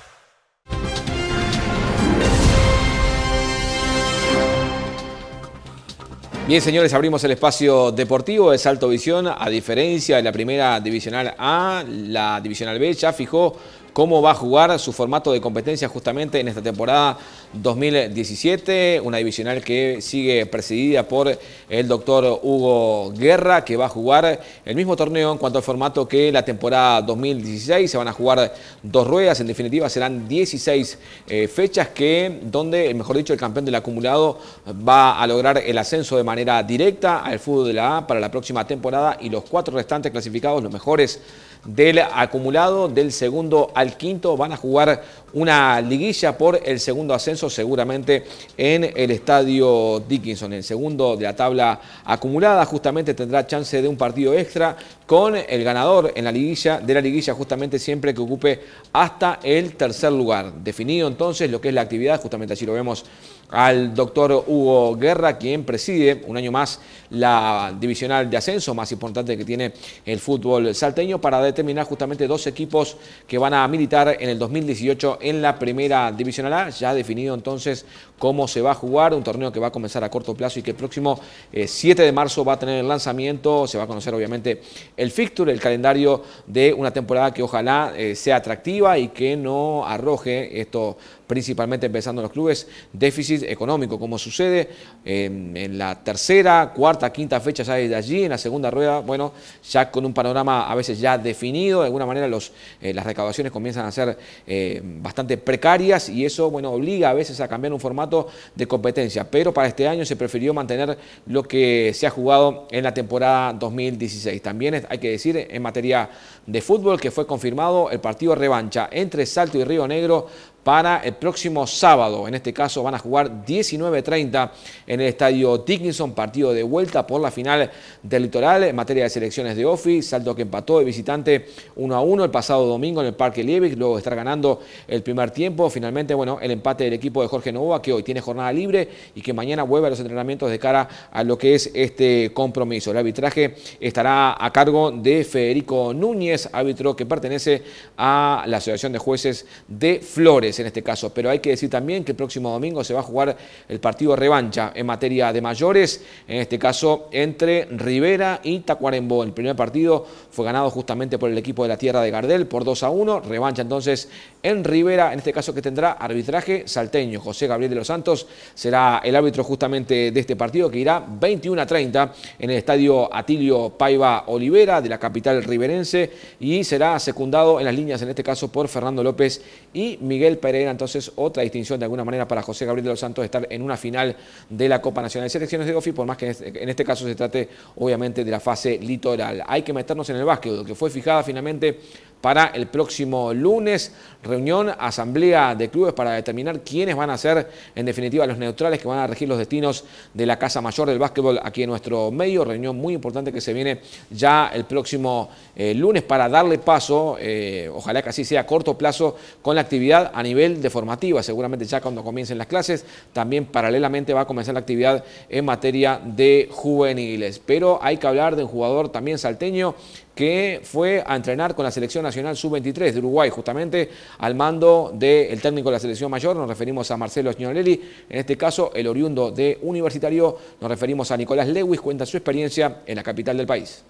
A: Bien, señores, abrimos el espacio deportivo de Salto Visión. A diferencia de la primera divisional A, la divisional B ya fijó cómo va a jugar su formato de competencia justamente en esta temporada dos mil diecisiete, una divisional que sigue presidida por el doctor Hugo Guerra, que va a jugar el mismo torneo en cuanto al formato que la temporada dos mil dieciséis. Se van a jugar dos ruedas, en definitiva serán dieciséis eh, fechas que, donde, mejor dicho, el campeón del acumulado va a lograr el ascenso de manera directa al fútbol de la A para la próxima temporada, y los cuatro restantes clasificados, los mejores del acumulado del segundo al quinto, van a jugar una liguilla por el segundo ascenso, seguramente en el estadio Dickinson. El segundo de la tabla acumulada justamente tendrá chance de un partido extra con el ganador en la liguilla, de la liguilla justamente siempre que ocupe hasta el tercer lugar. Definido entonces lo que es la actividad, justamente allí lo vemos al doctor Hugo Guerra, quien preside un año más la divisional de ascenso más importante que tiene el fútbol salteño, para determinar justamente dos equipos que van a militar en el dos mil dieciocho en la primera divisional A. Ya definido entonces cómo se va a jugar, un torneo que va a comenzar a corto plazo y que el próximo eh, siete de marzo va a tener el lanzamiento. Se va a conocer obviamente el fixture, el calendario de una temporada que ojalá eh, sea atractiva y que no arroje esto, principalmente empezando en los clubes, déficit económico, como sucede eh, en la tercera, cuarta, quinta fecha ya desde allí, en la segunda rueda, bueno, ya con un panorama a veces ya definido. De alguna manera los, eh, las recaudaciones comienzan a ser eh, bastante precarias, y eso, bueno, obliga a veces a cambiar un formato de competencia, pero para este año se prefirió mantener lo que se ha jugado en la temporada dos mil dieciséis. También hay que decir, en materia de fútbol, que fue confirmado el partido revancha entre Salto y Río Negro para el próximo sábado. En este caso van a jugar diecinueve treinta en el estadio Dickinson, partido de vuelta por la final del Litoral. En materia de selecciones de Ofi, Salto que empató de visitante uno a uno el pasado domingo en el Parque Liebig, luego de estar ganando el primer tiempo. Finalmente, bueno, el empate del equipo de Jorge Novoa, que hoy tiene jornada libre y que mañana vuelve a los entrenamientos de cara a lo que es este compromiso. El arbitraje estará a cargo de Federico Núñez, árbitro que pertenece a la Asociación de Jueces de Flores en este caso. Pero hay que decir también que el próximo domingo se va a jugar el partido revancha en materia de mayores, en este caso entre Rivera y Tacuarembó. El primer partido fue ganado justamente por el equipo de la tierra de Gardel por dos a uno, revancha entonces en Rivera, en este caso que tendrá arbitraje salteño. José Gabriel de los Santos será el árbitro justamente de este partido, que irá veintiuno a treinta en el estadio Atilio Paiva Olivera de la capital riverense, y será secundado en las líneas en este caso por Fernando López y Miguel Pereira. Entonces, otra distinción de alguna manera para José Gabriel de los Santos, estar en una final de la Copa Nacional de Selecciones de Ofi, por más que en este caso se trate obviamente de la fase litoral. Hay que meternos en el básquet, que fue fijada finalmente para el próximo lunes. Reunión, asamblea de clubes para determinar quiénes van a ser en definitiva los neutrales que van a regir los destinos de la Casa Mayor del Básquetbol aquí en nuestro medio. Reunión muy importante que se viene ya el próximo eh, lunes para darle paso, eh, ojalá que así sea a corto plazo, con la actividad a nivel de formativa. Seguramente ya cuando comiencen las clases, también paralelamente va a comenzar la actividad en materia de juveniles. Pero hay que hablar de un jugador también salteño que fue a entrenar con la selección nacional sub veintitrés de Uruguay, justamente al mando del técnico de la selección mayor. Nos referimos a Marcelo Signorelli, en este caso el oriundo de Universitario. Nos referimos a Nicolás Lewis, cuenta su experiencia en la capital del país.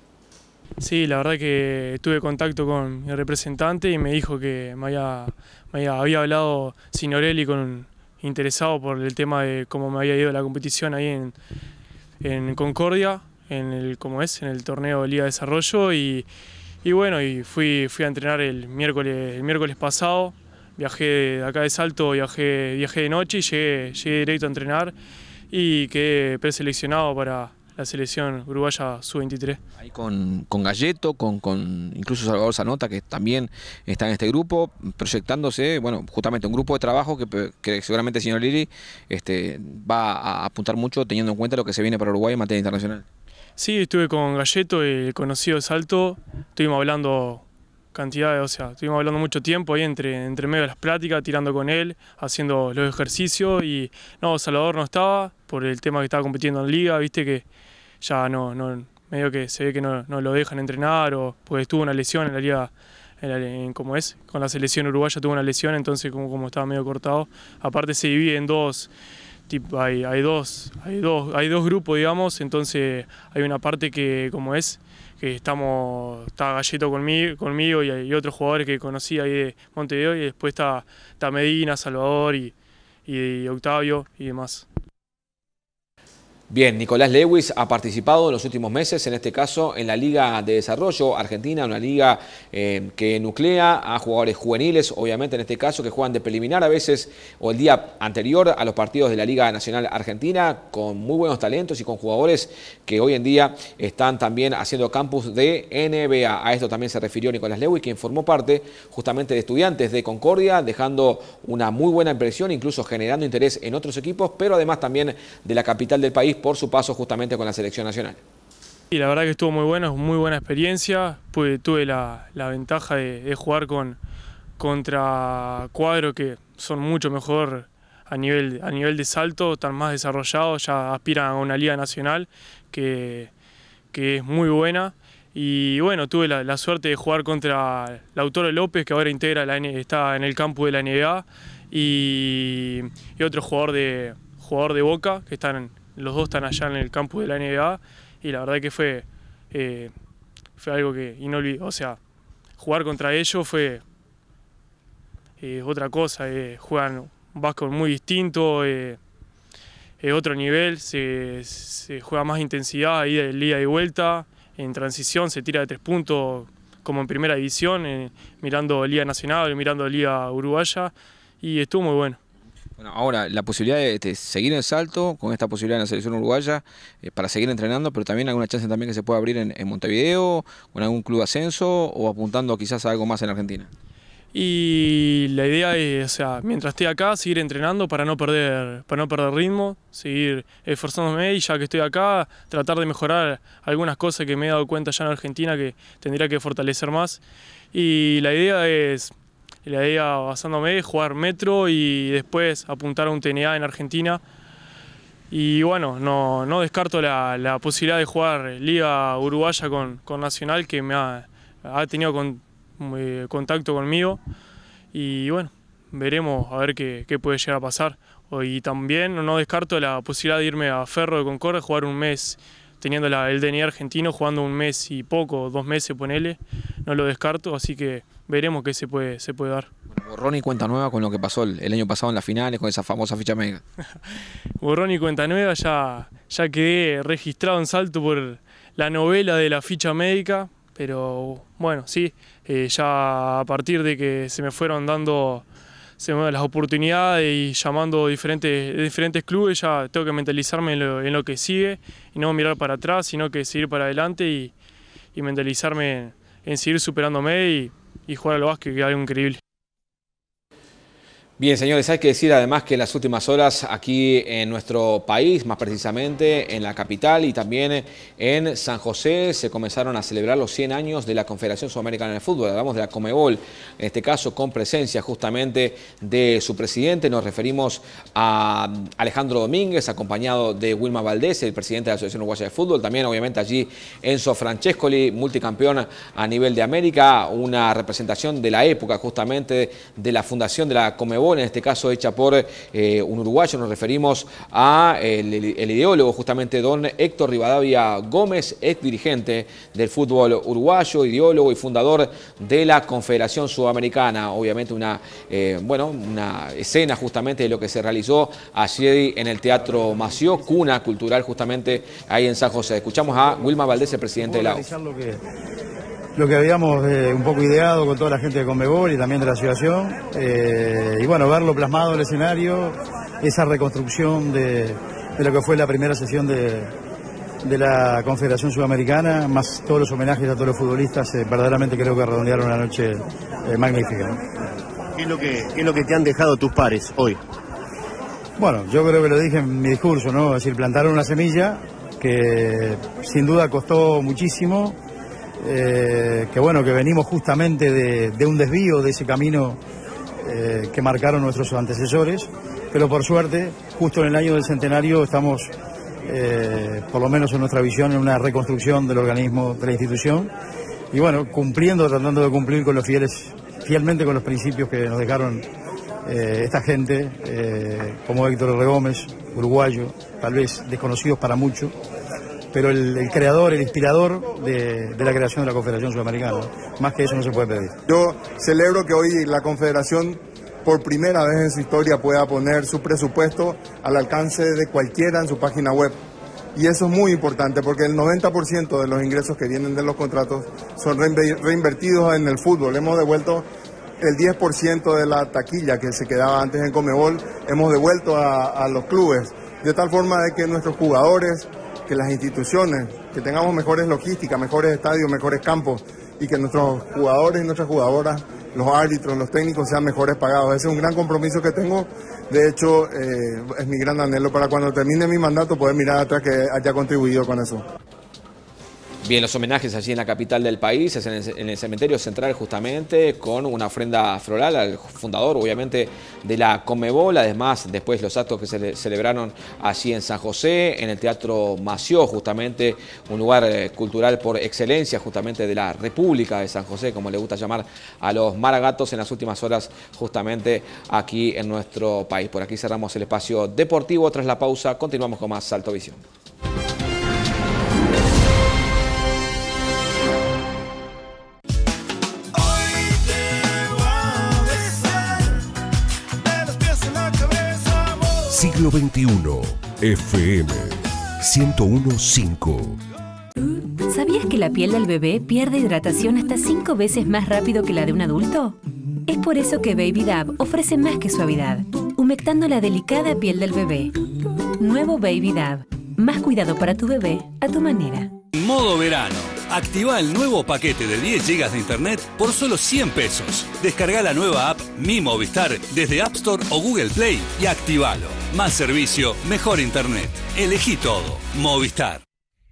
X: Sí, la verdad que tuve contacto con mi representante y me dijo que me había, me había, había hablado Signorelli con un interesado por el tema de cómo me había ido la competición ahí en, en Concordia, en el, como es, en el torneo Liga de Desarrollo, y, y bueno, y fui, fui a entrenar el miércoles, el miércoles pasado viajé de acá de Salto, viajé, viajé de noche y llegué, llegué directo a entrenar y quedé preseleccionado para la selección uruguaya sub veintitrés.
A: Ahí con, con Galletto, con, con incluso Salvador Zanota, que también está en este grupo, proyectándose, bueno, justamente un grupo de trabajo que, que seguramente el señor Liri este, va a apuntar mucho teniendo en cuenta lo que se viene para Uruguay en materia internacional.
X: Sí, estuve con Galletto, el conocido de Salto, estuvimos hablando cantidades, o sea, estuvimos hablando mucho tiempo ahí entre, entre medio de las pláticas, tirando con él, haciendo los ejercicios y no, Salvador no estaba por el tema que estaba compitiendo en liga, viste que ya no, no medio que se ve que no, no lo dejan entrenar o pues tuvo una lesión en la liga, en la, en, como es, con la selección uruguaya tuvo una lesión, entonces como, como estaba medio cortado, aparte se divide en dos, tipo, hay, hay dos, hay dos, hay dos grupos digamos, entonces hay una parte que como es, que estamos, está Galletto conmigo, conmigo y hay otros jugadores que conocí ahí de Montevideo y después está, está Medina, Salvador y, y, y Octavio y demás.
A: Bien, Nicolás Lewis ha participado en los últimos meses, en este caso en la Liga de Desarrollo Argentina, una liga eh, que nuclea a jugadores juveniles, obviamente en este caso, que juegan de preliminar a veces o el día anterior a los partidos de la Liga Nacional Argentina, con muy buenos talentos y con jugadores que hoy en día están también haciendo campus de N B A. A esto también se refirió Nicolás Lewis, quien formó parte justamente de Estudiantes de Concordia, dejando una muy buena impresión, incluso generando interés en otros equipos, pero además también de la capital del país, por su paso justamente con la selección nacional.
X: Y la verdad que estuvo muy bueno, muy buena experiencia, pues tuve la, la ventaja de, de jugar con, contra cuadros que son mucho mejor a nivel, a nivel de salto, están más desarrollados, ya aspiran a una liga nacional que, que es muy buena. Y bueno, tuve la, la suerte de jugar contra Lautaro López, que ahora integra la, está en el campus de la N B A, y, y otro jugador de, jugador de Boca, que están en los dos están allá en el campus de la N B A y la verdad que fue, eh, fue algo que inolvidable. O sea, jugar contra ellos fue eh, otra cosa. Eh, juegan un básquetbol muy distinto, eh, es otro nivel, se, se juega más intensidad ahí de ida y vuelta. En transición se tira de tres puntos como en primera división, eh, mirando Liga Nacional, mirando Liga Uruguaya y estuvo muy bueno.
A: Bueno, ahora, la posibilidad de, de seguir en Salto, con esta posibilidad en la selección uruguaya, eh, para seguir entrenando, pero también alguna chance también que se pueda abrir en, en Montevideo, con algún club de ascenso, o apuntando quizás a algo más en Argentina.
X: Y la idea es, o sea, mientras esté acá, seguir entrenando para no perder, para no perder ritmo, seguir esforzándome y ya que estoy acá, tratar de mejorar algunas cosas que me he dado cuenta ya en Argentina que tendría que fortalecer más. Y la idea es... La idea, basándome, es jugar metro y después apuntar a un T N A en Argentina. Y bueno, no, no descarto la, la posibilidad de jugar Liga Uruguaya con, con Nacional, que me ha, ha tenido con, eh, contacto conmigo. Y bueno, veremos a ver qué, qué puede llegar a pasar. Y también no descarto la posibilidad de irme a Ferro de Concordia, jugar un mes, teniendo la, el D N A argentino, jugando un mes y poco, dos meses, ponele. No lo descarto, así que veremos qué se puede, se puede dar.
A: Bueno, borrón y cuenta nueva con lo que pasó el, el año pasado en las finales, con esa famosa ficha mega.
X: Borrón y cuenta nueva, ya, ya quedé registrado en Salto por la novela de la ficha médica, pero bueno, sí, eh, ya a partir de que se me fueron dando se me dan las oportunidades y llamando diferentes, diferentes clubes, ya tengo que mentalizarme en lo, en lo que sigue y no mirar para atrás, sino que seguir para adelante y, y mentalizarme en, en seguir superándome y y jugar al básquet, que es algo increíble.
A: Bien, señores, hay que decir además que en las últimas horas aquí en nuestro país, más precisamente en la capital y también en San José, se comenzaron a celebrar los cien años de la Confederación Sudamericana de Fútbol. Hablamos de la Conmebol, en este caso con presencia justamente de su presidente. Nos referimos a Alejandro Domínguez, acompañado de Wilma Valdés, el presidente de la Asociación Uruguaya de Fútbol. También, obviamente, allí Enzo Francescoli, multicampeón a nivel de América. Una representación de la época justamente de la fundación de la Conmebol, en este caso hecha por eh, un uruguayo. Nos referimos a el, el ideólogo justamente don Héctor Rivadavia Gómez, ex dirigente del fútbol uruguayo, ideólogo y fundador de la Confederación Sudamericana. Obviamente una, eh, bueno, una escena justamente de lo que se realizó allí en el Teatro Mació, cuna cultural justamente ahí en San José. Escuchamos a Wilma Valdés, el presidente de la O.
B: Lo que, lo que habíamos eh, un poco ideado con toda la gente de Conmebol y también de la asociación, eh, y bueno, verlo plasmado en el escenario, esa reconstrucción de, de lo que fue la primera sesión de, de la Confederación Sudamericana, más todos los homenajes a todos los futbolistas, eh, verdaderamente creo que redondearon una noche eh, magnífica, ¿no?
C: ¿Qué es lo que, qué es lo que te han dejado tus pares hoy?
B: Bueno, yo creo que lo dije en mi discurso, ¿no? Es decir, plantaron una semilla que sin duda costó muchísimo, eh, que bueno, que venimos justamente de, de un desvío de ese camino eh, que marcaron nuestros antecesores, pero por suerte, justo en el año del centenario estamos, eh, por lo menos en nuestra visión, en una reconstrucción del organismo, de la institución, y bueno, cumpliendo, tratando de cumplir con los fieles, fielmente con los principios que nos dejaron eh, esta gente, eh, como Héctor R. Gómez, uruguayo, tal vez desconocidos para muchos, pero el, el creador, el inspirador de, de la creación de la Confederación Sudamericana. Más que eso no se puede pedir.
D: Yo celebro que hoy la Confederación, por primera vez en su historia, pueda poner su presupuesto al alcance de cualquiera en su página web. Y eso es muy importante porque el noventa por ciento de los ingresos que vienen de los contratos son reinvertidos en el fútbol. Hemos devuelto el diez por ciento de la taquilla que se quedaba antes en Conmebol, hemos devuelto a, a los clubes, de tal forma de que nuestros jugadores, que las instituciones, que tengamos mejores logísticas, mejores estadios, mejores campos, y que nuestros jugadores y nuestras jugadoras, los árbitros, los técnicos sean mejores pagados. Ese es un gran compromiso que tengo. De hecho, eh, es mi gran anhelo para cuando termine mi mandato poder mirar atrás que haya contribuido con eso.
A: Bien, los homenajes allí en la capital del país, es en el, en el cementerio central justamente, con una ofrenda floral al fundador, obviamente, de la Conmebol. Además, después los actos que se le celebraron allí en San José, en el Teatro Mació, justamente, un lugar eh, cultural por excelencia, justamente de la República de San José, como le gusta llamar a los maragatos, en las últimas horas, justamente aquí en nuestro país. Por aquí cerramos el espacio deportivo. Tras la pausa, continuamos con más Salto Visión.
O: Siglo veintiuno, F M ciento uno punto cinco.
G: ¿Sabías que la piel del bebé pierde hidratación hasta cinco veces más rápido que la de un adulto? Es por eso que Baby Dab ofrece más que suavidad, humectando la delicada piel del bebé. Nuevo Baby Dab, más cuidado para tu bebé a tu manera.
H: Modo verano. Activa el nuevo paquete de diez gigas de internet por solo cien pesos. Descarga la nueva app Mi Movistar desde App Store o Google Play y activalo. Más servicio, mejor internet. Elegí todo. Movistar.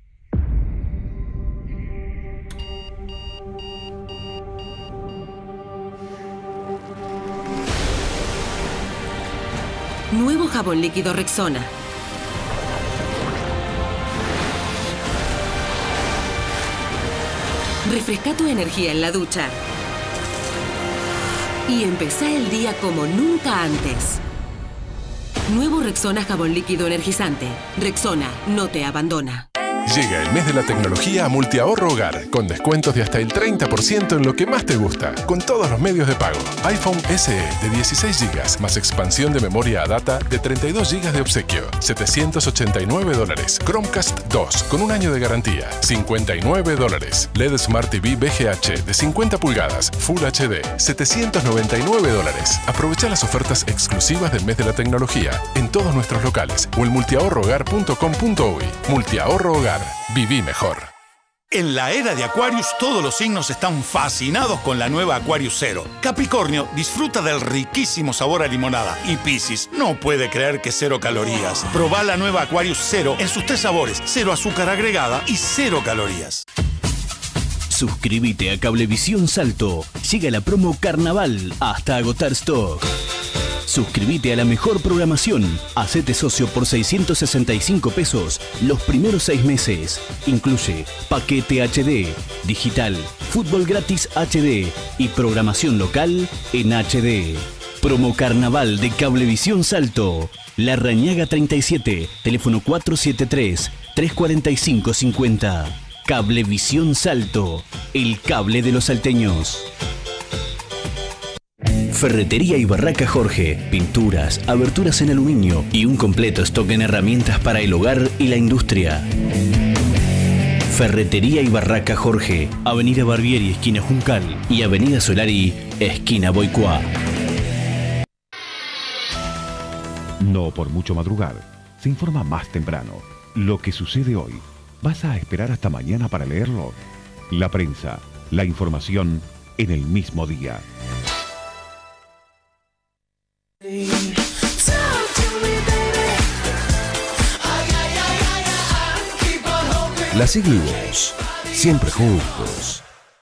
I: Nuevo jabón líquido Rexona. Refresca tu energía en la ducha. Y empezá el día como nunca antes. Nuevo Rexona jabón líquido energizante. Rexona no te abandona.
F: Llega el mes de la tecnología a Multiahorro Hogar, con descuentos de hasta el treinta por ciento en lo que más te gusta, con todos los medios de pago. iPhone S E de dieciséis gigas, más expansión de memoria a data de treinta y dos gigas de obsequio, setecientos ochenta y nueve dólares. Chromecast dos, con un año de garantía, cincuenta y nueve dólares. L E D Smart T V V G H de cincuenta pulgadas, Full H D, setecientos noventa y nueve dólares. Aprovecha las ofertas exclusivas del mes de la tecnología en todos nuestros locales o en multiahorro hogar punto com punto uy. Multiahorro Hogar. Viví mejor.
R: En la era de Aquarius, todos los signos están fascinados con la nueva Aquarius Zero. Capricornio disfruta del riquísimo sabor a limonada. Y Piscis no puede creer que cero calorías. Probá la nueva Aquarius Zero en sus tres sabores: cero azúcar agregada y cero calorías.
J: Suscríbete a Cablevisión Salto. Llega la promo Carnaval hasta agotar stock. Suscríbete a la mejor programación. Hacete socio por seiscientos sesenta y cinco pesos los primeros seis meses. Incluye paquete H D, digital, fútbol gratis H D y programación local en H D. Promo Carnaval de Cablevisión Salto. La Rañaga treinta y siete, teléfono cuatro siete tres, tres cuatro cinco cinco cero. Cablevisión Salto, el cable de los salteños. Ferretería y Barraca Jorge, pinturas, aberturas en aluminio y un completo stock en herramientas para el hogar y la industria. Ferretería y Barraca Jorge, Avenida Barbieri, esquina Juncal, y Avenida Solari, esquina Boicuá.
O: No por mucho madrugar, se informa más temprano. Lo que sucede hoy, ¿vas a esperar hasta mañana para leerlo? La prensa, la información en el mismo día. La seguimos, siempre juntos.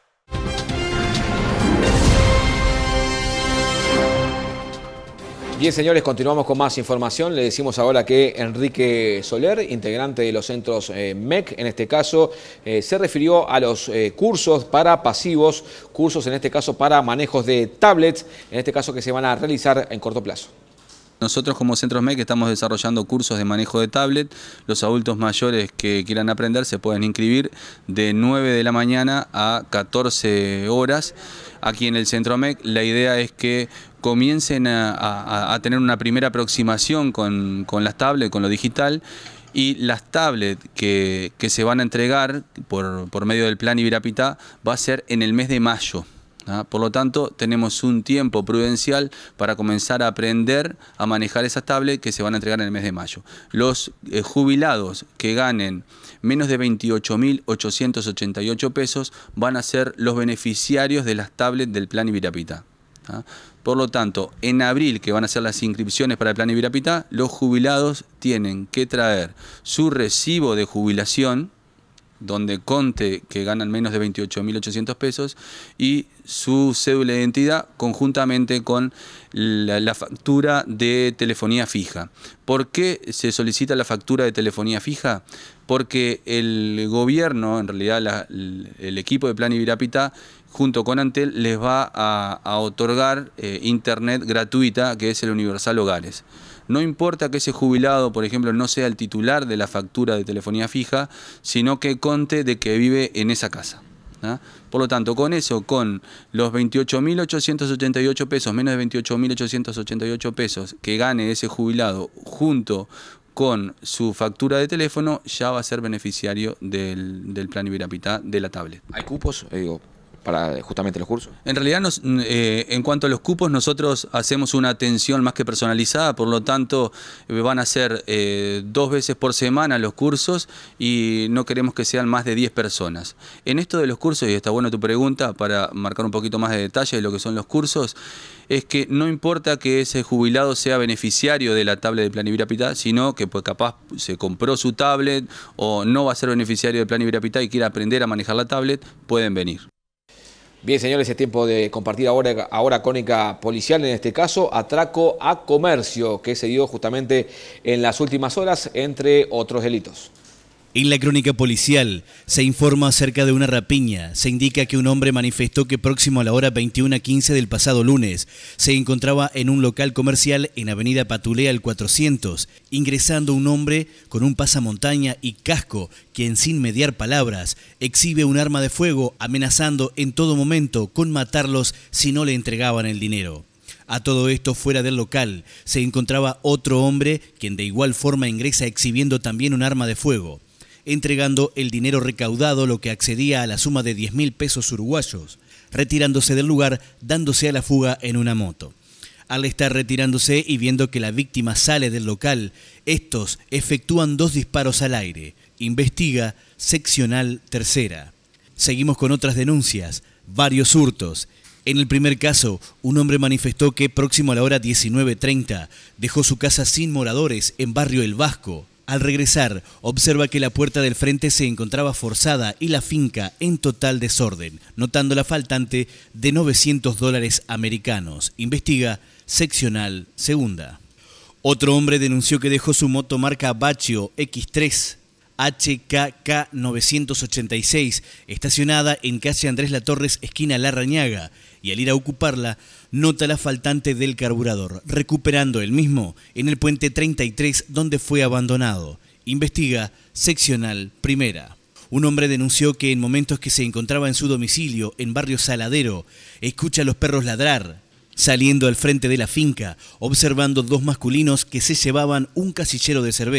A: Bien, señores, continuamos con más información. Le decimos ahora que Enrique Soler, integrante de los centros eh, M E C, en este caso, eh, se refirió a los eh, cursos para pasivos, cursos en este caso para manejos de tablets, en este caso que se van a realizar en corto plazo.
E: Nosotros como Centros M E C estamos desarrollando cursos de manejo de tablet. Los adultos mayores que quieran aprender se pueden inscribir de nueve de la mañana a catorce horas. Aquí en el Centro M E C la idea es que comiencen a, a, a tener una primera aproximación con, con las tablets, con lo digital, y las tablets que, que se van a entregar por, por medio del Plan Ibirapitá va a ser en el mes de mayo. ¿Ah? Por lo tanto, tenemos un tiempo prudencial para comenzar a aprender a manejar esas tablets que se van a entregar en el mes de mayo. Los eh, jubilados que ganen menos de veintiocho mil ochocientos ochenta y ocho pesos van a ser los beneficiarios de las tablets del Plan Ibirapitá. ¿Ah? Por lo tanto, en abril, que van a ser las inscripciones para el Plan Ibirapitá, los jubilados tienen que traer su recibo de jubilación, donde conte que ganan menos de veintiocho mil ochocientos pesos, y su cédula de identidad conjuntamente con la, la factura de telefonía fija. ¿Por qué se solicita la factura de telefonía fija? Porque el gobierno, en realidad la, el equipo de Plan Ibirapitá, junto con Antel, les va a, a otorgar eh, internet gratuita, que es el Universal Hogares. No importa que ese jubilado, por ejemplo, no sea el titular de la factura de telefonía fija, sino que conte de que vive en esa casa. ¿Ah? Por lo tanto, con eso, con los veintiocho mil ochocientos ochenta y ocho pesos, menos de veintiocho mil ochocientos ochenta y ocho pesos que gane ese jubilado junto con su factura de teléfono, ya va a ser beneficiario del, del Plan Ibirapitá de la tablet.
A: ¿Hay cupos? Eh, digo, para justamente los cursos.
E: En realidad, nos, eh, en cuanto a los cupos, nosotros hacemos una atención más que personalizada, por lo tanto eh, van a ser eh, dos veces por semana los cursos y no queremos que sean más de diez personas. En esto de los cursos, y está buena tu pregunta para marcar un poquito más de detalle de lo que son los cursos, es que no importa que ese jubilado sea beneficiario de la tablet de Plan Ibirapitá, sino que pues capaz se compró su tablet o no va a ser beneficiario del Plan Ibirapitá y quiere aprender a manejar la tablet, pueden venir.
A: Bien, señores, es tiempo de compartir ahora, ahora crónica policial, en este caso, atraco a comercio, que se dio justamente en las últimas horas, entre otros delitos.
S: En la crónica policial se informa acerca de una rapiña. Se indica que un hombre manifestó que próximo a la hora veintiuna quince del pasado lunes se encontraba en un local comercial en Avenida Patulea al cuatrocientos, ingresando un hombre con un pasamontaña y casco, quien sin mediar palabras exhibe un arma de fuego, amenazando en todo momento con matarlos si no le entregaban el dinero. A todo esto, fuera del local, se encontraba otro hombre, quien de igual forma ingresa exhibiendo también un arma de fuego, entregando el dinero recaudado, lo que accedía a la suma de diez mil pesos uruguayos, retirándose del lugar, dándose a la fuga en una moto. Al estar retirándose y viendo que la víctima sale del local, estos efectúan dos disparos al aire. Investiga Seccional Tercera. Seguimos con otras denuncias, varios hurtos. En el primer caso, un hombre manifestó que próximo a la hora diecinueve treinta dejó su casa sin moradores en barrio El Vasco. Al regresar, observa que la puerta del frente se encontraba forzada y la finca en total desorden, notando la faltante de novecientos dólares americanos. Investiga Seccional Segunda. Otro hombre denunció que dejó su moto marca Baccio equis tres H K K novecientos ochenta y seis estacionada en calle Andrés Latorres, esquina Larrañaga, y al ir a ocuparla, nota la faltante del carburador, recuperando el mismo en el puente treinta y tres donde fue abandonado. Investiga Seccional Primera. Un hombre denunció que en momentos que se encontraba en su domicilio en barrio Saladero, escucha a los perros ladrar, saliendo al frente de la finca, observando dos masculinos que se llevaban un casillero de cerveza.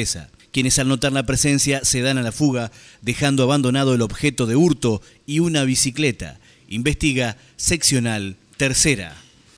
S: quienes al notar la presencia se dan a la fuga, dejando abandonado el objeto de hurto y una bicicleta. Investiga Seccional Tercera.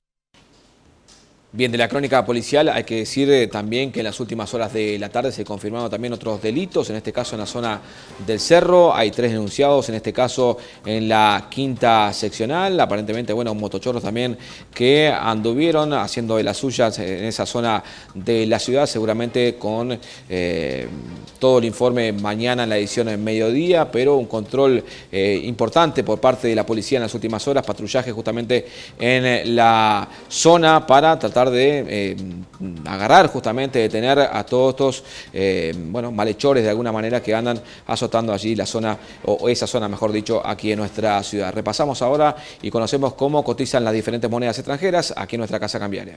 A: Bien, de la crónica policial hay que decir eh, también que en las últimas horas de la tarde se confirmaron también otros delitos, en este caso en la zona del Cerro. Hay tres denunciados, en este caso en la quinta seccional. Aparentemente, bueno, motochorros también que anduvieron haciendo de las suyas en esa zona de la ciudad, seguramente con eh, todo el informe mañana en la edición en mediodía, pero un control eh, importante por parte de la policía en las últimas horas, patrullaje justamente en la zona para tratar de eh, agarrar, justamente detener a todos estos eh, bueno, malhechores de alguna manera que andan azotando allí la zona, o esa zona mejor dicho, aquí en nuestra ciudad. Repasamos ahora y conocemos cómo cotizan las diferentes monedas extranjeras aquí en nuestra casa cambiaria.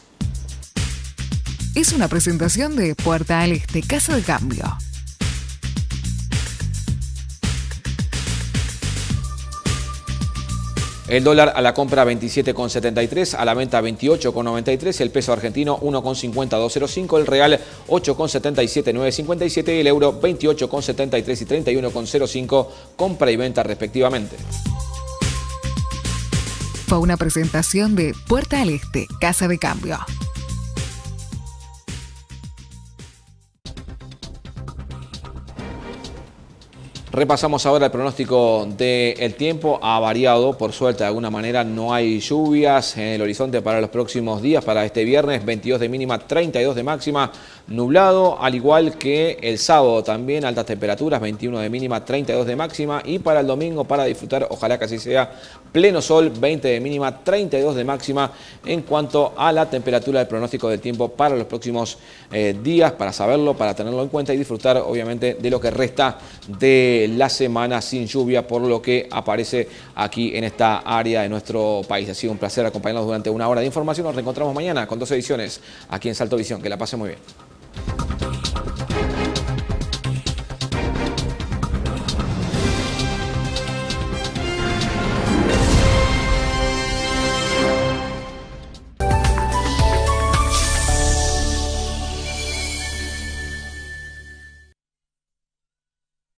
K: Es una presentación de Puerta al Este, Casa de Cambio.
A: El dólar a la compra veintisiete con setenta y tres, a la venta veintiocho con noventa y tres, el peso argentino uno con cincuenta doscientos cinco, el real ocho con setenta y siete novecientos cincuenta y siete y el euro veintiocho con setenta y tres y treinta y uno con cero cinco, compra y venta respectivamente.
K: Fue una presentación de Puerta al Este, Casa de Cambio.
A: Repasamos ahora el pronóstico del tiempo. Ha variado, por suerte, de alguna manera no hay lluvias en el horizonte para los próximos días. Para este viernes, veintidós de mínima, treinta y dos de máxima, nublado, al igual que el sábado también, altas temperaturas, veintiuno de mínima, treinta y dos de máxima. Y para el domingo, para disfrutar, ojalá que así sea, pleno sol, veinte de mínima, treinta y dos de máxima. En cuanto a la temperatura del pronóstico del tiempo para los próximos eh, días, para saberlo, para tenerlo en cuenta y disfrutar, obviamente, de lo que resta de la semana sin lluvia, por lo que aparece aquí en esta área de nuestro país. Ha sido un placer acompañarnos durante una hora de información. Nos reencontramos mañana con dos ediciones aquí en Salto Visión. Que la pasen muy bien.